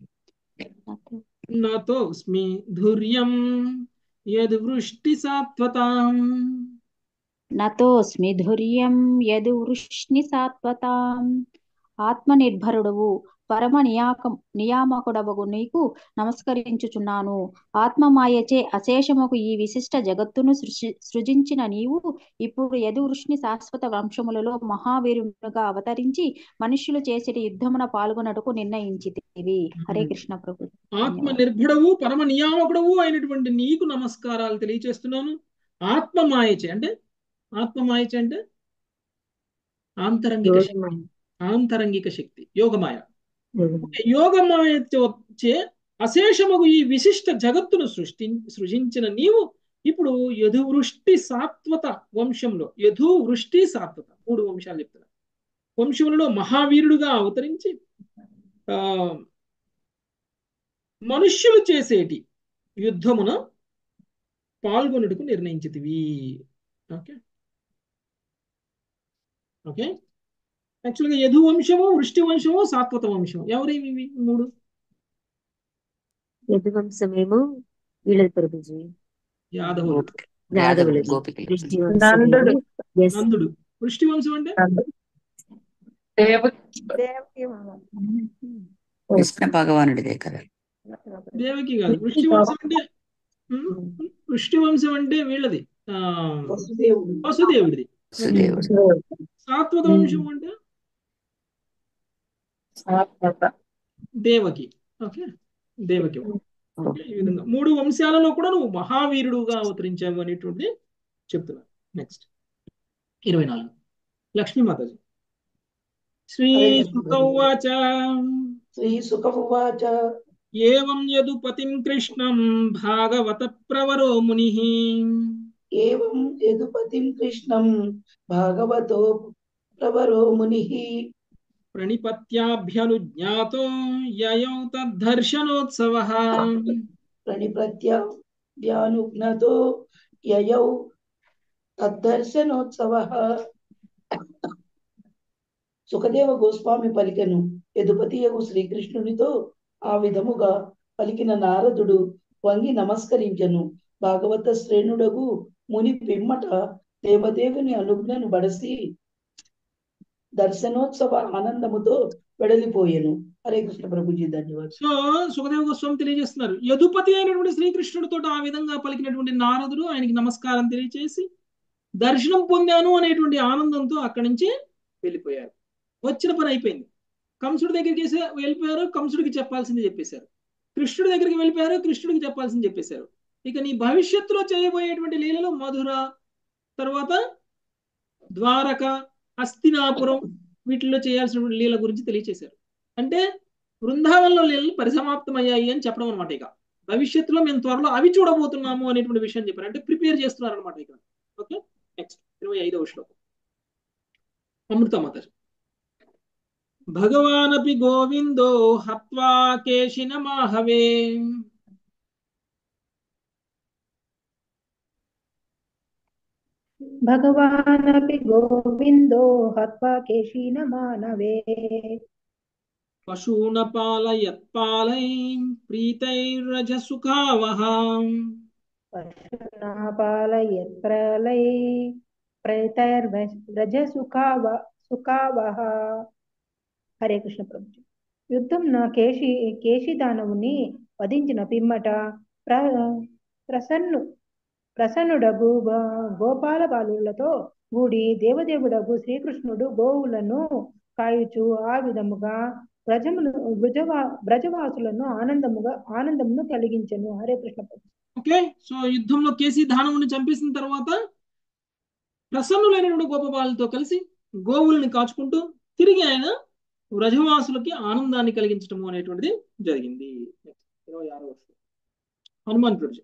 నతోస్మి ధుర్యం యద్వృష్టి సాత్వతాం నతోస్మి ధుర్యం యదు వృష్ణి సాత్వతాం. ఆత్మనిర్భరుడవు పరమ నియాకం నియామకుడవగు నీకు నమస్కరించుచున్నాను. ఆత్మమాయచే అశేషముకు ఈ విశిష్ట జగత్తును సృష్టి సృజించిన నీవు ఇప్పుడు యదువృష్ణి శాశ్వత వంశములలో మహావీరునిగా అవతరించి మనుష్యులు చేసే యుద్ధమున పాల్గొనటకు నిర్ణయించితివి. హరే కృష్ణ ప్రభు. ఆత్మ నిర్భుడవు పరమ నియామకుడవు అయినటువంటి నీకు నమస్కారాలు తెలియచేస్తున్నాను. ఆత్మమాయచే అంటే ఆత్మమాయచే అంటే ఆంతరంగిక శక్తి, ఆంతరంగిక శక్తి యోగమాయ. యోగమాయ చే అశేషముగు ఈ విశిష్ట జగత్తును సృష్టి సృజించిన నీవు ఇప్పుడు యధువృష్టి సాత్వత వంశంలో, యధువృష్టి సాత్వత మూడు వంశాలు చెప్తున్నా, వంశములలో మహావీరుడుగా అవతరించి ఆ మనుష్యులు చేసేటి యుద్ధమున పాల్గొనుటకు నిర్ణయించితివి. ఓకే ఓకే యాక్చువల్గా యధు వంశము, వృష్టి వంశము, సాత్వత వంశము ఎవరేమి ఇవి మూడు? యదువంశమేమో వీళ్ళది ప్రభుజీ, యాదవులు, యాదవులది. గోపికలు. వృష్టి వంశమేమో ఎస్ నందుడు. వృష్టి వంశం అంటే కృష్ణ భగవానుడిదే కదా. దేవకి కాదు. వృష్టి వంశం అంటే ఉమ్, వృష్టి వంశం అంటే వీళ్ళది ఆ వసుదేవుడిది. సుదేవుడు. సాత్వత వంశం అంటే దేవకి. ఓకే దేవకి. ఓకే ఈ విధంగా మూడు వంశాలలో కూడా నువ్వు మహావీరుడుగా అవతరించావు అనేటువంటి చెప్తున్నా. నెక్స్ట్ ఇరవై నాలుగు లక్ష్మీ మాతాజీ. శ్రీ సుక ఉవాచ శ్రీ సుక ఉవాచ ఏవం యదుపతిం కృష్ణం భాగవత ప్రవరో ముని ఏవం యదుపతిం కృష్ణం భాగవతో ప్రవరో ముని ప్రణిపత్యాభ్యనుజ్ఞాతో యయౌ తద్దర్శనోత్సవః ప్రణిపత్యాభ్యనుజ్ఞాతో యయౌ తద్దర్శనోత్సవః. సుఖదేవ గోస్వామి పలికెను. యదుపతియగు శ్రీకృష్ణునితో ఆ విధముగా పలికిన నారదుడు వంగి నమస్కరించెను. భాగవత శ్రేణుడగు ముని పిమ్మట దేవదేవుని అనుజ్ఞను బడసి దర్శనోత్సవ ఆనందముతో వెడలిపోయాను. హరే కృష్ణ ప్రభుజీ ధన్యవాదాలు. సో సుఖదేవ గోస్వామి తెలియజేస్తున్నారు, యదుపతి అయినటువంటి శ్రీకృష్ణుడితో ఆ విధంగా పలికినటువంటి నారదుడు ఆయనకి నమస్కారం తెలియచేసి దర్శనం పొందాను అనేటువంటి ఆనందంతో అక్కడి నుంచి వెళ్ళిపోయారు. వచ్చిన పని అయిపోయింది. కంసుడి దగ్గరికి వెళ్ళిపోయారు, కంసుడికి చెప్పాల్సింది చెప్పేశారు. కృష్ణుడి దగ్గరికి వెళ్ళిపోయారు, కృష్ణుడికి చెప్పాల్సింది చెప్పేశారు. ఇక నీ భవిష్యత్తులో చేయబోయేటువంటి లీలలు మధుర, తర్వాత ద్వారక, హస్తినాపురం వీటిల్లో చేయాల్సినటువంటి లీల గురించి తెలియచేశారు. అంటే బృందావనంలో లీలలు పరిసమాప్తమయ్యాయి అని చెప్పడం అనమాట. ఇక భవిష్యత్తులో మేము త్వరలో అవి చూడబోతున్నాము అనేటువంటి విషయం చెప్పారు. అంటే ప్రిపేర్ చేస్తున్నారు అనమాట ఇక. ఓకే నెక్స్ట్ ఇరవై ఐదవ శ్లోకం అమృతమాత. భగవానపి గోవిందో హత్వా కేశిన మాహవే భగవానపి గోవిందో హత్వా కేశిన మానవే పశూన పాలయత్పాలై ప్రీతైర్రజసుఖావహాం పశూనా పాలయత్ప్రలై ప్రైతైర్రజసుఖావ సుఖావహ. హరే కృష్ణ ప్రభు. యుద్ధం నా కేశి కేశిదానవుని వధించిన పిమ్మట ప్ర ప్రసన్ను ప్రసన్నుడగు గో- గోపాల బాలులతో కూడి దేవదేవుడగు శ్రీకృష్ణుడు గోవులను కాయుచు ఆ విధముగా బ్రజమును బ్రజవా బ్రజవాసులను ఆనందముగా ఆనందమును కలిగించెను. హరే కృష్ణ ప్రభు. ఓకే, సో యుద్ధంలో కేసీ దానవుని చంపేసిన తర్వాత ప్రసన్నులైనటువంటి గోపబాలతో కలిసి గోవుల్ని కాచుకుంటూ తిరిగి ఆయన వ్రజవాసులకి ఆనందాన్ని కలిగించడం అనేటువంటిది జరిగింది. ఇరవై ఆరో వర్షం హనుమాన్ ప్రభుజీ.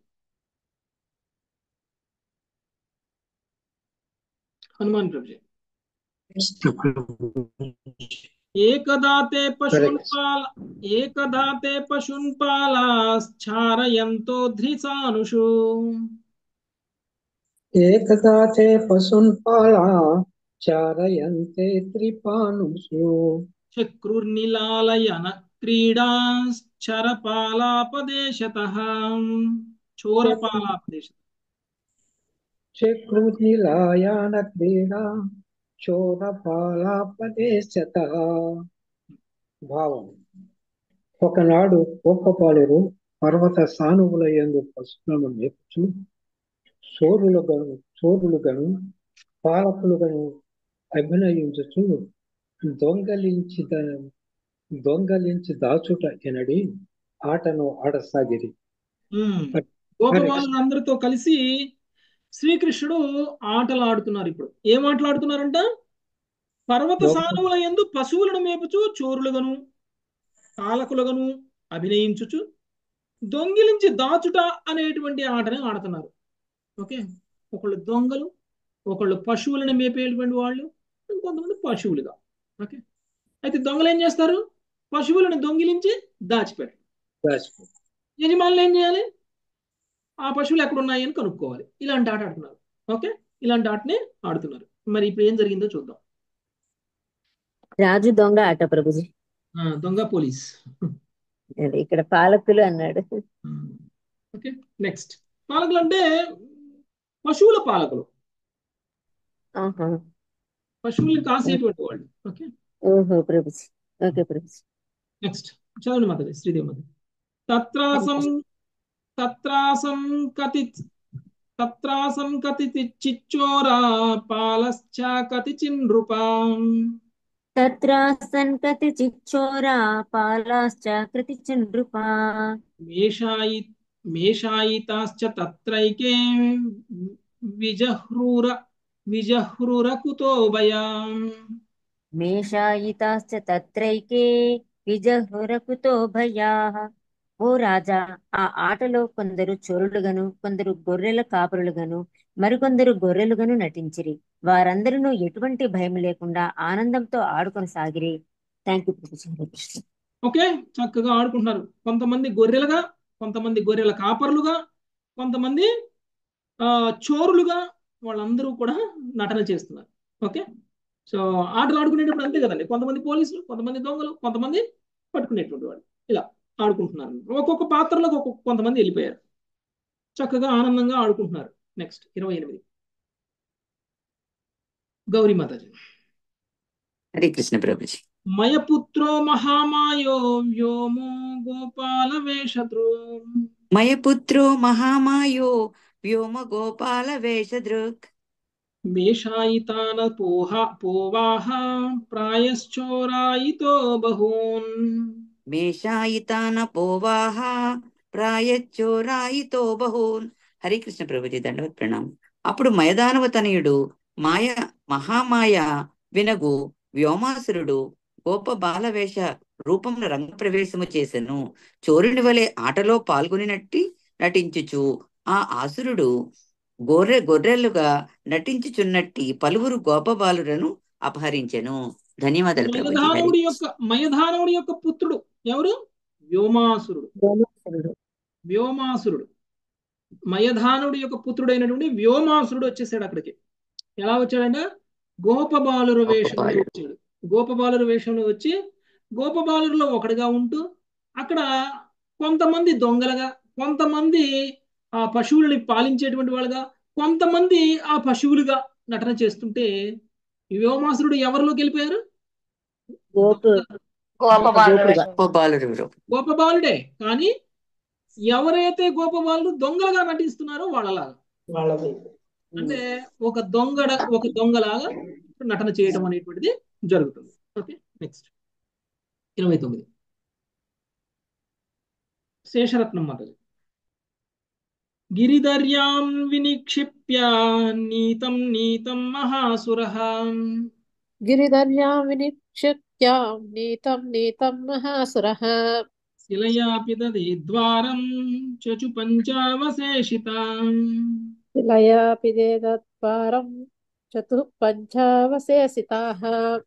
హనుమాన్ ప్రభుజీ. ఏకదాతే పశున్పాల ఏకదాతే పశున్పాలాశ్చారయంతో ధ్రిసానుషు ఏకదాతే పశున్పాలా చారయంతే త్రిపానుషు చక్రుర్నిలాలయన క్రీడాశ్చరపాలాపదేశతః చోరపాలాపదేశ చక్రునిలాయాన క్రీడా చోరపాలాపదేశత. భావం: ఒకనాడు గోపబాలురు పర్వత సానువుల యందు పశువులను మేపుచు చోరులుగను చోరులుగను పాలకులుగను అభినయించుచు దొంగలించి ద- దొంగలించి దాచుట ఎనడి ఆటను ఆడసాగిరి. గోపబాలులందరితో కలిసి శ్రీకృష్ణుడు ఆటలు ఆడుతున్నారు. ఇప్పుడు ఏం ఆటలు ఆడుతున్నారంట? పర్వత సానువుల యందు పశువులను మేపుచు చోరులుగను పాలకులుగను అభినయించుచు దొంగిలించి దాచుట అనేటువంటి ఆటని ఆడుతున్నారు. ఓకే, ఒకళ్ళు దొంగలు, ఒకళ్ళు పశువులను మేపేటువంటి వాళ్ళు, ఇంకొంతమంది పశువులుగా. ఓకే, అయితే దొంగలు ఏం చేస్తారు? పశువులను దొంగిలించి దాచిపెట్టారు. యజమానులు ఏం చేయాలి? ఆ పశువులు ఎక్కడ ఉన్నాయి అని కనుక్కోవాలి. ఇలాంటి ఆట ఆడుతున్నారు. ఓకే, ఇలాంటి ఆటనే ఆడుతున్నారు. మరి ఇప్పుడు ఏం జరిగిందో చూద్దాం. రాజు దొంగ ఆట ప్రభుజీ. ఆ, దొంగ పోలీస్. అది ఇక్కడ పాలకులు అన్నాడు. Okay, next. పాలకులు అంటే పశువుల పాలకులు, ఆహా, పశువుల్ని కాసేటువంటి వాళ్ళు. ఓకే, ఓహో ప్రభుజీ. ఓకే ప్రభుజీ. నెక్స్ట్ చదవండి మాతది శ్రీదేవి మాత. తత్రాసం తత్రాసం కతి తత్రాసం కతి చిచ్చోరా పాలశ్చ కతి చిన్ృపాం తత్రాసన్ కతి చిచ్చోరా పాలాశ్చ కృతి చంద్రుపా మేషాయి మేషాయితాశ్చ తత్రైకే విజహ్రూర విజహ్రుర కుతో భయాం మేషాయితాశ్చ తత్రైకే విజహురకుతో భయాః. ఓ రాజా, ఆ ఆటలో కొందరు చోరులుగాను కొందరు గొర్రెల కాపరులుగాను మరికొందరు గొర్రెలుగాను నటించిరి. వారందరూ ఎటువంటి భయం లేకుండా ఆనందంతో ఆడుకొని సాగిరి. థ్యాంక్ యూ ప్రభుజీ. ఓకే, చక్కగా ఆడుకుంటున్నారు. కొంతమంది గొర్రెలుగా, కొంతమంది గొర్రెల కాపరులుగా, కొంతమంది ఆ చోరులుగా, వాళ్ళందరూ కూడా నటన చేస్తున్నారు. ఓకే, సో ఆటలు ఆడుకునేటప్పుడు అంతే కదండి. కొంతమంది పోలీసులు, కొంతమంది దొంగలు, కొంతమంది పట్టుకునేటువంటి వాళ్ళు, ఇలా ఆడుకుంటున్నారు. ఒక్కొక్క పాత్రలో ఒక్కొక్క కొంతమంది వెళ్ళిపోయారు. చక్కగా ఆనందంగా ఆడుకుంటున్నారు. నెక్స్ట్ ఇరవై ఎనిమిది గౌరీ మాతాజీ. హరే కృష్ణ ప్రభుజీ. మయపుత్రో మహామాయో వ్యోమో గోపాల వేషద్రో మయపుత్రో మహామాయో వ్యోమ గోపాల వేషదృక్ మేషాయితాన పోహ పోవాహ ప్రాయశ్చోరాయితో బహూన్ మేషాయితాన పోవాహ ప్రాయచ్చోరాయితో బహూన్. హరికృష్ణ ప్రభుజీ దండవత్ ప్రణామం. అప్పుడు మయదానవ తనయుడు మాయ మహామాయ వినగు వ్యోమాసురుడు గోప బాలవేష రూపంలో రంగప్రవేశము చేసెను. చోరుని వలె ఆటలో పాల్గొనినట్టి నటించుచు ఆ ఆసురుడు గొర్రె గొర్రెలుగా నటించుచున్నట్టి పలువురు గోపబాలులను అపహరించెను. ధన్యవాదాలు ప్రభుజీ. మయధానవుడి యొక్క మయధానవుడి యొక్క పుత్రుడు ఎవరు? వ్యోమాసురుడు. వ్యోమాసురుడు మయధానుడి యొక్క పుత్రుడైనటువంటి వ్యోమాసురుడు వచ్చేసాడు అక్కడికి. ఎలా వచ్చాడంటే గోపబాలుర వేషంలో వచ్చాడు. గోపబాలుర వేషంలో వచ్చి గోపబాలురులో ఒకటిగా ఉంటూ అక్కడ కొంతమంది దొంగలుగా, కొంతమంది ఆ పశువులని పాలించేటువంటి వాళ్ళుగా, కొంతమంది ఆ పశువులుగా నటన చేస్తుంటే వ్యోమాసురుడు ఎవరిలోకి వెళ్ళిపోయారు? గోపబాలుడే. కానీ ఎవరైతే గోపబాలుడు దొంగలుగా నటిస్తున్నారో వాళ్ళలాగా వాళ్ళ వైపు అంటే ఒక దొంగ ఒక దొంగలాగా నటన చేయడం అనేటువంటిది జరుగుతుంది. ఓకే, నెక్స్ట్ ఇరవై తొమ్మిది శేషరత్నం మాతది. గిరిధర్యాం వినిక్షిప్య నీతం నీతం మహాసురః గిరిధర్యాం వినిక్షిప్య నీతం నీతం మహాసురః శిలయాపి దదే ద్వారం చచు పంచావశేషితాం శిలయాపి దేదద్వారం చతు పంచావశేషితాః.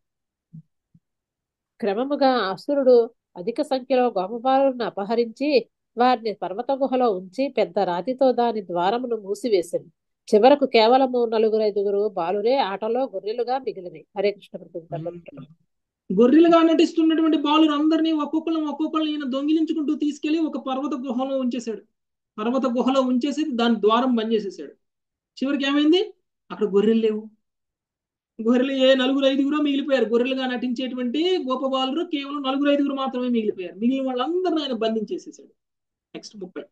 క్రమముగా అసురుడు అధిక సంఖ్యలో గోపబాలులను అపహరించి వారిని పర్వత గుహలో ఉంచి పెద్ద రాతితో దాని ద్వారమును మూసివేసింది. చివరకు కేవలము నలుగురు ఐదుగురు బాలురే ఆటలో గొర్రెలుగా మిగిలినాయి. హరే కృష్ణ ప్రభు. గొర్రెలుగా నటిస్తున్నటువంటి బాలురు అందరినీ ఒక్కొక్కరు ఒక్కొక్కరు ఈయన దొంగిలించుకుంటూ తీసుకెళ్లి ఒక పర్వత గుహలో ఉంచేశాడు. పర్వత గుహలో ఉంచేసి దాని ద్వారం బంద్ చేసేసాడు. చివరికి ఏమైంది, అక్కడ గొర్రెలు లేవు. గొర్రెలు ఏ నలుగురు ఐదుగురు మిగిలిపోయారు. గొర్రెలుగా నటించేటువంటి గోపబాలురు కేవలం నలుగురు ఐదుగురు మాత్రమే మిగిలిపోయారు. మిగిలిన వాళ్ళందరినీ ఆయన బంధించేసేసాడు. నెక్స్ట్ ముప్పై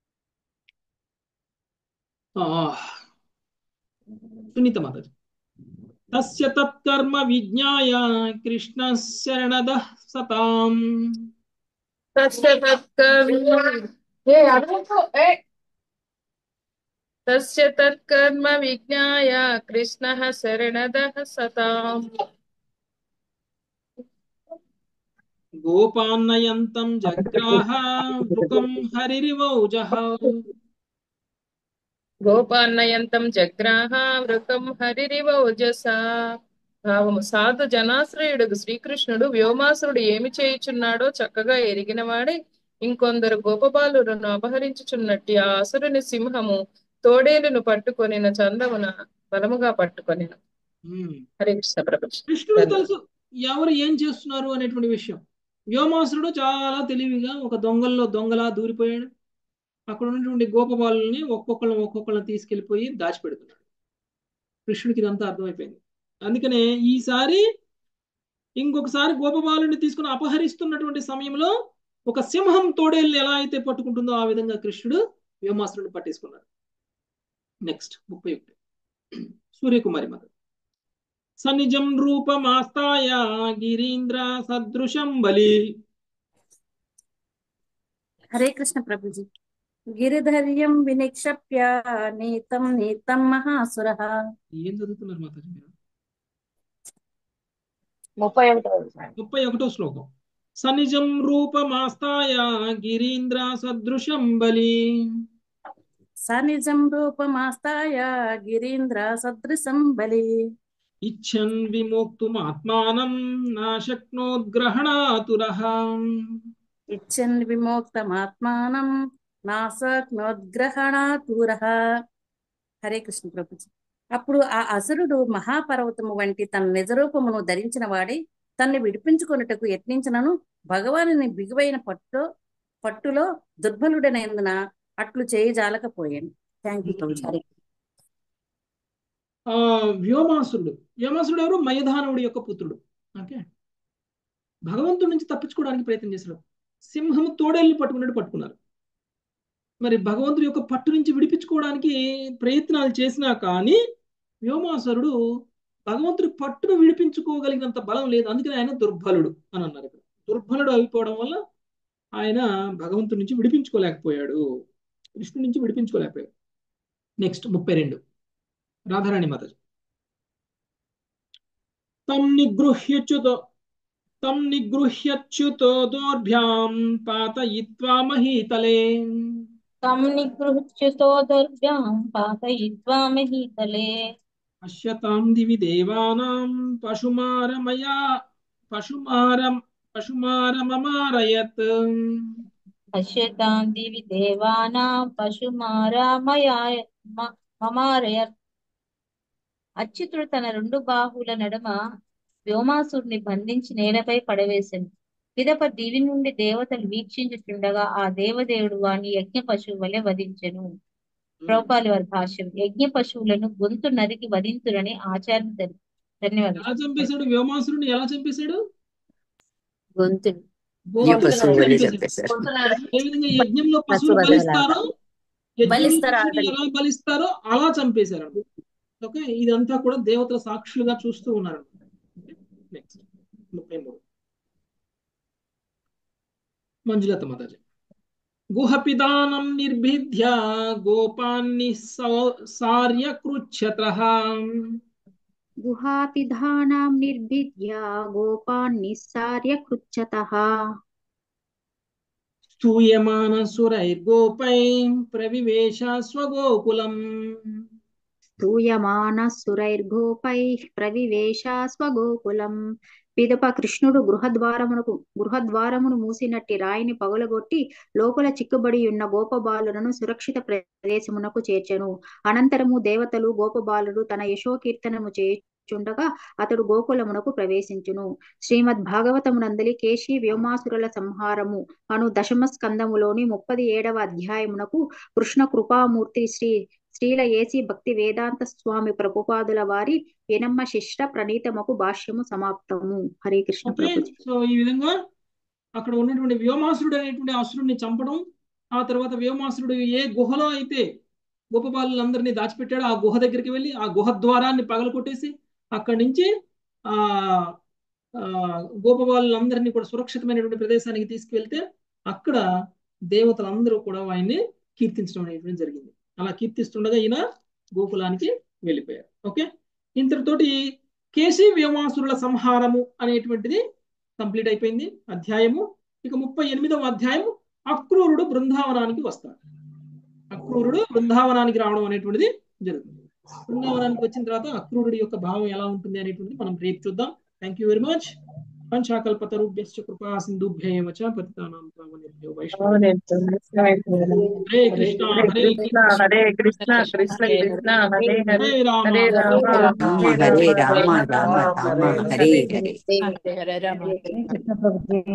సునీత మాతాజీ. తస్య తత్కర్మ విజ్ఞాయ కృష్ణ శరణదః సతాం తస్య తత్కర్మ ఏ అడుగు ఏ తస్య తత్కర్మ విజ్ఞాయ కృష్ణః శరణదః సతాం గోపాన్నయంతం జగ్రాహ వృకం హరిరివౌజః గోపాన్నయంతం జగ్రాహ వృకం హరిరివౌజసా. భావము సాధు జనాశ్రయుడు శ్రీకృష్ణుడు వ్యోమాసురుడు ఏమి చేయుచున్నాడో చక్కగా ఎరిగిన వాడే ఇంకొందరు గోపబాలులను అపహరించుచున్నట్టి ఆ అసురుని సింహము తోడేలును పట్టుకొనిన చందమున బలముగా పట్టుకొనిన. హరే కృష్ణ ప్రభు. కృష్ణుడు తెలుసు ఎవరు ఏం చేస్తున్నారు అనేటువంటి విషయం. వ్యోమాసురుడు చాలా తెలివిగా ఒక దొంగల్లో దొంగలా దూరిపోయాడు. అక్కడ ఉన్నటువంటి గోపబాలుని ఒక్కొక్కళ్ళని ఒక్కొక్కళ్ళని తీసుకెళ్లిపోయి దాచిపెడుతున్నాడు. కృష్ణుడికి ఇదంతా అర్థమైపోయింది. అందుకనే ఈసారి ఇంకొకసారి గోపబాలుని తీసుకుని అపహరిస్తున్నటువంటి సమయంలో ఒక సింహం తోడేళ్ళు ఎలా అయితే పట్టుకుంటుందో ఆ విధంగా కృష్ణుడు వ్యోమాసురుడిని పట్టేసుకున్నాడు. నెక్స్ట్ ముప్పై ఒకటి సూర్యకుమారి మత. సనిజం రూపమాస్తాయ గిరీంద్ర సదృశం బలి. హరే కృష్ణ ప్రభుజీ. గిరిధర్యం వినిక్షప్య నీతం నీతం మహాసురః. ఏం చదువుతున్నారు మాతాజీ మీరు? ముప్పై ఒకటో ముప్పై ఒకటో శ్లోకం. సనిజం రూపమాస్తాయ గిరీంద్ర సదృశం బలి. సనిజం రూపమాస్తాయ గిరీంద్ర సదృశం బలి. ఇచ్చన్ విమోక్తుమాత్మానం నా శక్నోద్గ్రహణాతురః. ఇచ్చన్ విమోక్తమాత్మానం నా శక్నోద్గ్రహణాతురః. హరే కృష్ణ ప్రభుజీ. అప్పుడు ఆ అసురుడు మహాపర్వతము వంటి తన నిజరూపమును ధరించిన వాడి తన్ని విడిపించుకొనుటకు యత్నించినను భగవానుని బిగువైన పట్టు పట్టులో దుర్బలుడైనందున అట్లు చేయజాలకపోయాను. Thank you Prabhuji. హరే ఆ వ్యోమాసురుడు వ్యోమాసురుడు ఎవరు? మయధానవుడి యొక్క పుత్రుడు. ఓకే, భగవంతుడి నుంచి తప్పించుకోవడానికి ప్రయత్నం చేశాడు. సింహము తోడేళ్ళు పట్టుకున్నట్టు పట్టుకున్నారు. మరి భగవంతుడి యొక్క పట్టు నుంచి విడిపించుకోవడానికి ప్రయత్నాలు చేసినా కానీ వ్యోమాసురుడు భగవంతుడి పట్టును విడిపించుకోగలిగినంత బలం లేదు. అందుకని ఆయన దుర్బలుడు అని అన్నారు. ఇక్కడ దుర్బలుడు అయిపోవడం వల్ల ఆయన భగవంతుడి నుంచి విడిపించుకోలేకపోయాడు, కృష్ణుడి నుంచి విడిపించుకోలేకపోయాడు. నెక్స్ట్ ముప్పై రెండు రాధారాణి మాతాజీ. తం నిగృహ్యచ్యుతో తం నిగృహ్యచ్యుతో దోర్భ్యాం పాతయిత్వా మహీతలే. తం నిగృహ్యతో దర్భ్యాం పాతయిత్వా మహీతలే. పశ్యతాం దివి దేవానాం పశుమారమయా పశుమారం పశుమారమమారయత్. పశ్యతాం దివి దేవానాం పశుమారామయాయ మమారయత్. అచ్యుతుడు తన రెండు బాహువుల నడుమ వ్యోమాసురుని బంధించి నేలపై పడవేశాను. పిదప దివి నుండి దేవతలు వీక్షించుచుండగా ఆ దేవదేవుడు వాని యజ్ఞ పశువు వలె వధించెను. ప్రభుపాలి వారి భాష్యం. యజ్ఞ పశువులను గొంతు నరికి వధించురని ఆచార్యం తెలిపారు. ధన్యవాదాలు. ఎలా చంపేశాడు వ్యోమాసురుని? ఎలా చంపేశాడు? గొంతుని ఏ విధంగా యజ్ఞంలో పశువులు బలిస్తారో యజ్ఞుడిని ఎలా బలిస్తారో అలా చంపేశారు. ఓకే, ఇదంతా కూడా దేవతల సాక్షులుగా చూస్తూ ఉన్నారు. నెక్స్ట్ ముప్పై మూడు మంజులత మాతాజీ. గుహపిదానం నిర్భిద్య గోపాన్ని సార్యకృచ్ఛతః గుహాపిధానాం నిర్భిద్య గోపాన్ నిస్సార్య కృచ్ఛతః స్తూయమాన సురైర్గోపై ప్రవివేశ స్వగోకులం స్తూయమాన సురైర్గోపై ప్రవివేశ స్వగోకులం. పిదప కృష్ణుడు గృహద్వారమునకు గృహద్వారమును మూసినట్టి రాయిని పగులగొట్టి లోపల చిక్కుబడి ఉన్న గోపబాలులను సురక్షిత ప్రదేశమునకు చేర్చెను. అనంతరము దేవతలు గోపబాలుడు తన యశోకీర్తనము చేయుచుండగా అతడు గోకులమునకు ప్రవేశించును. శ్రీమద్ భాగవతమునందలి కేశి వ్యోమాసురుల సంహారము అను దశమ స్కందములోని ముప్పది ఏడవ అధ్యాయమునకు కృష్ణ కృపామూర్తి శ్రీ శ్రీల ఏసి భక్తి వేదాంత స్వామి ప్రభుపాదుల వారి వినమ్మ శిష్ట ప్రణీతముకు భాష్యము సమాప్తము. హరే కృష్ణ ప్రభుజీ. సో ఈ విధంగా అక్కడ ఉన్నటువంటి వ్యోమాసురుడు అనేటువంటి అసురుడిని చంపడం, ఆ తర్వాత వ్యోమాసురుడు ఏ గుహలో అయితే గోపబాలులందరినీ దాచిపెట్టాడో ఆ గుహ దగ్గరికి వెళ్ళి ఆ గుహ ద్వారాన్ని పగలకొట్టేసి అక్కడి నుంచి ఆ గోపబాలులందరినీ కూడా సురక్షితమైనటువంటి ప్రదేశానికి తీసుకువెళ్తే అక్కడ దేవతలందరూ కూడా ఆయన్ని కీర్తించడం అనేటువంటి జరిగింది. అలా కీర్తిస్తుండగా ఈయన గోకులానికి వెళ్ళిపోయారు. ఓకే, ఇంతటితోటి కేశి వ్యోమాసురుల సంహారము అనేటువంటిది కంప్లీట్ అయిపోయింది అధ్యాయము. ఇక ముప్పై ఎనిమిదవ అధ్యాయము అక్రూరుడు బృందావనానికి వస్తాడు. అక్రూరుడు బృందావనానికి రావడం అనేటువంటిది జరుగుతుంది. బృందావనానికి వచ్చిన తర్వాత అక్రూరుడి యొక్క భావం ఎలా ఉంటుంది అనేటువంటిది మనం రేపు చూద్దాం. Thank you very much. పంచాకల్పతరుభ్యశ్చ కృపా సింధుభ్యైవ చ పతితానాం పావనేభ్యో వైష్ణవేభ్యో హరే కృష్ణ హరే హరే కృష్ణ కృష్ణ కృష్ణ హరే హరే రామ హరే రామ రామ హరే రామ రామ రామ హరే హరే హరే రామ. కృష్ణ ప్రభుజీ.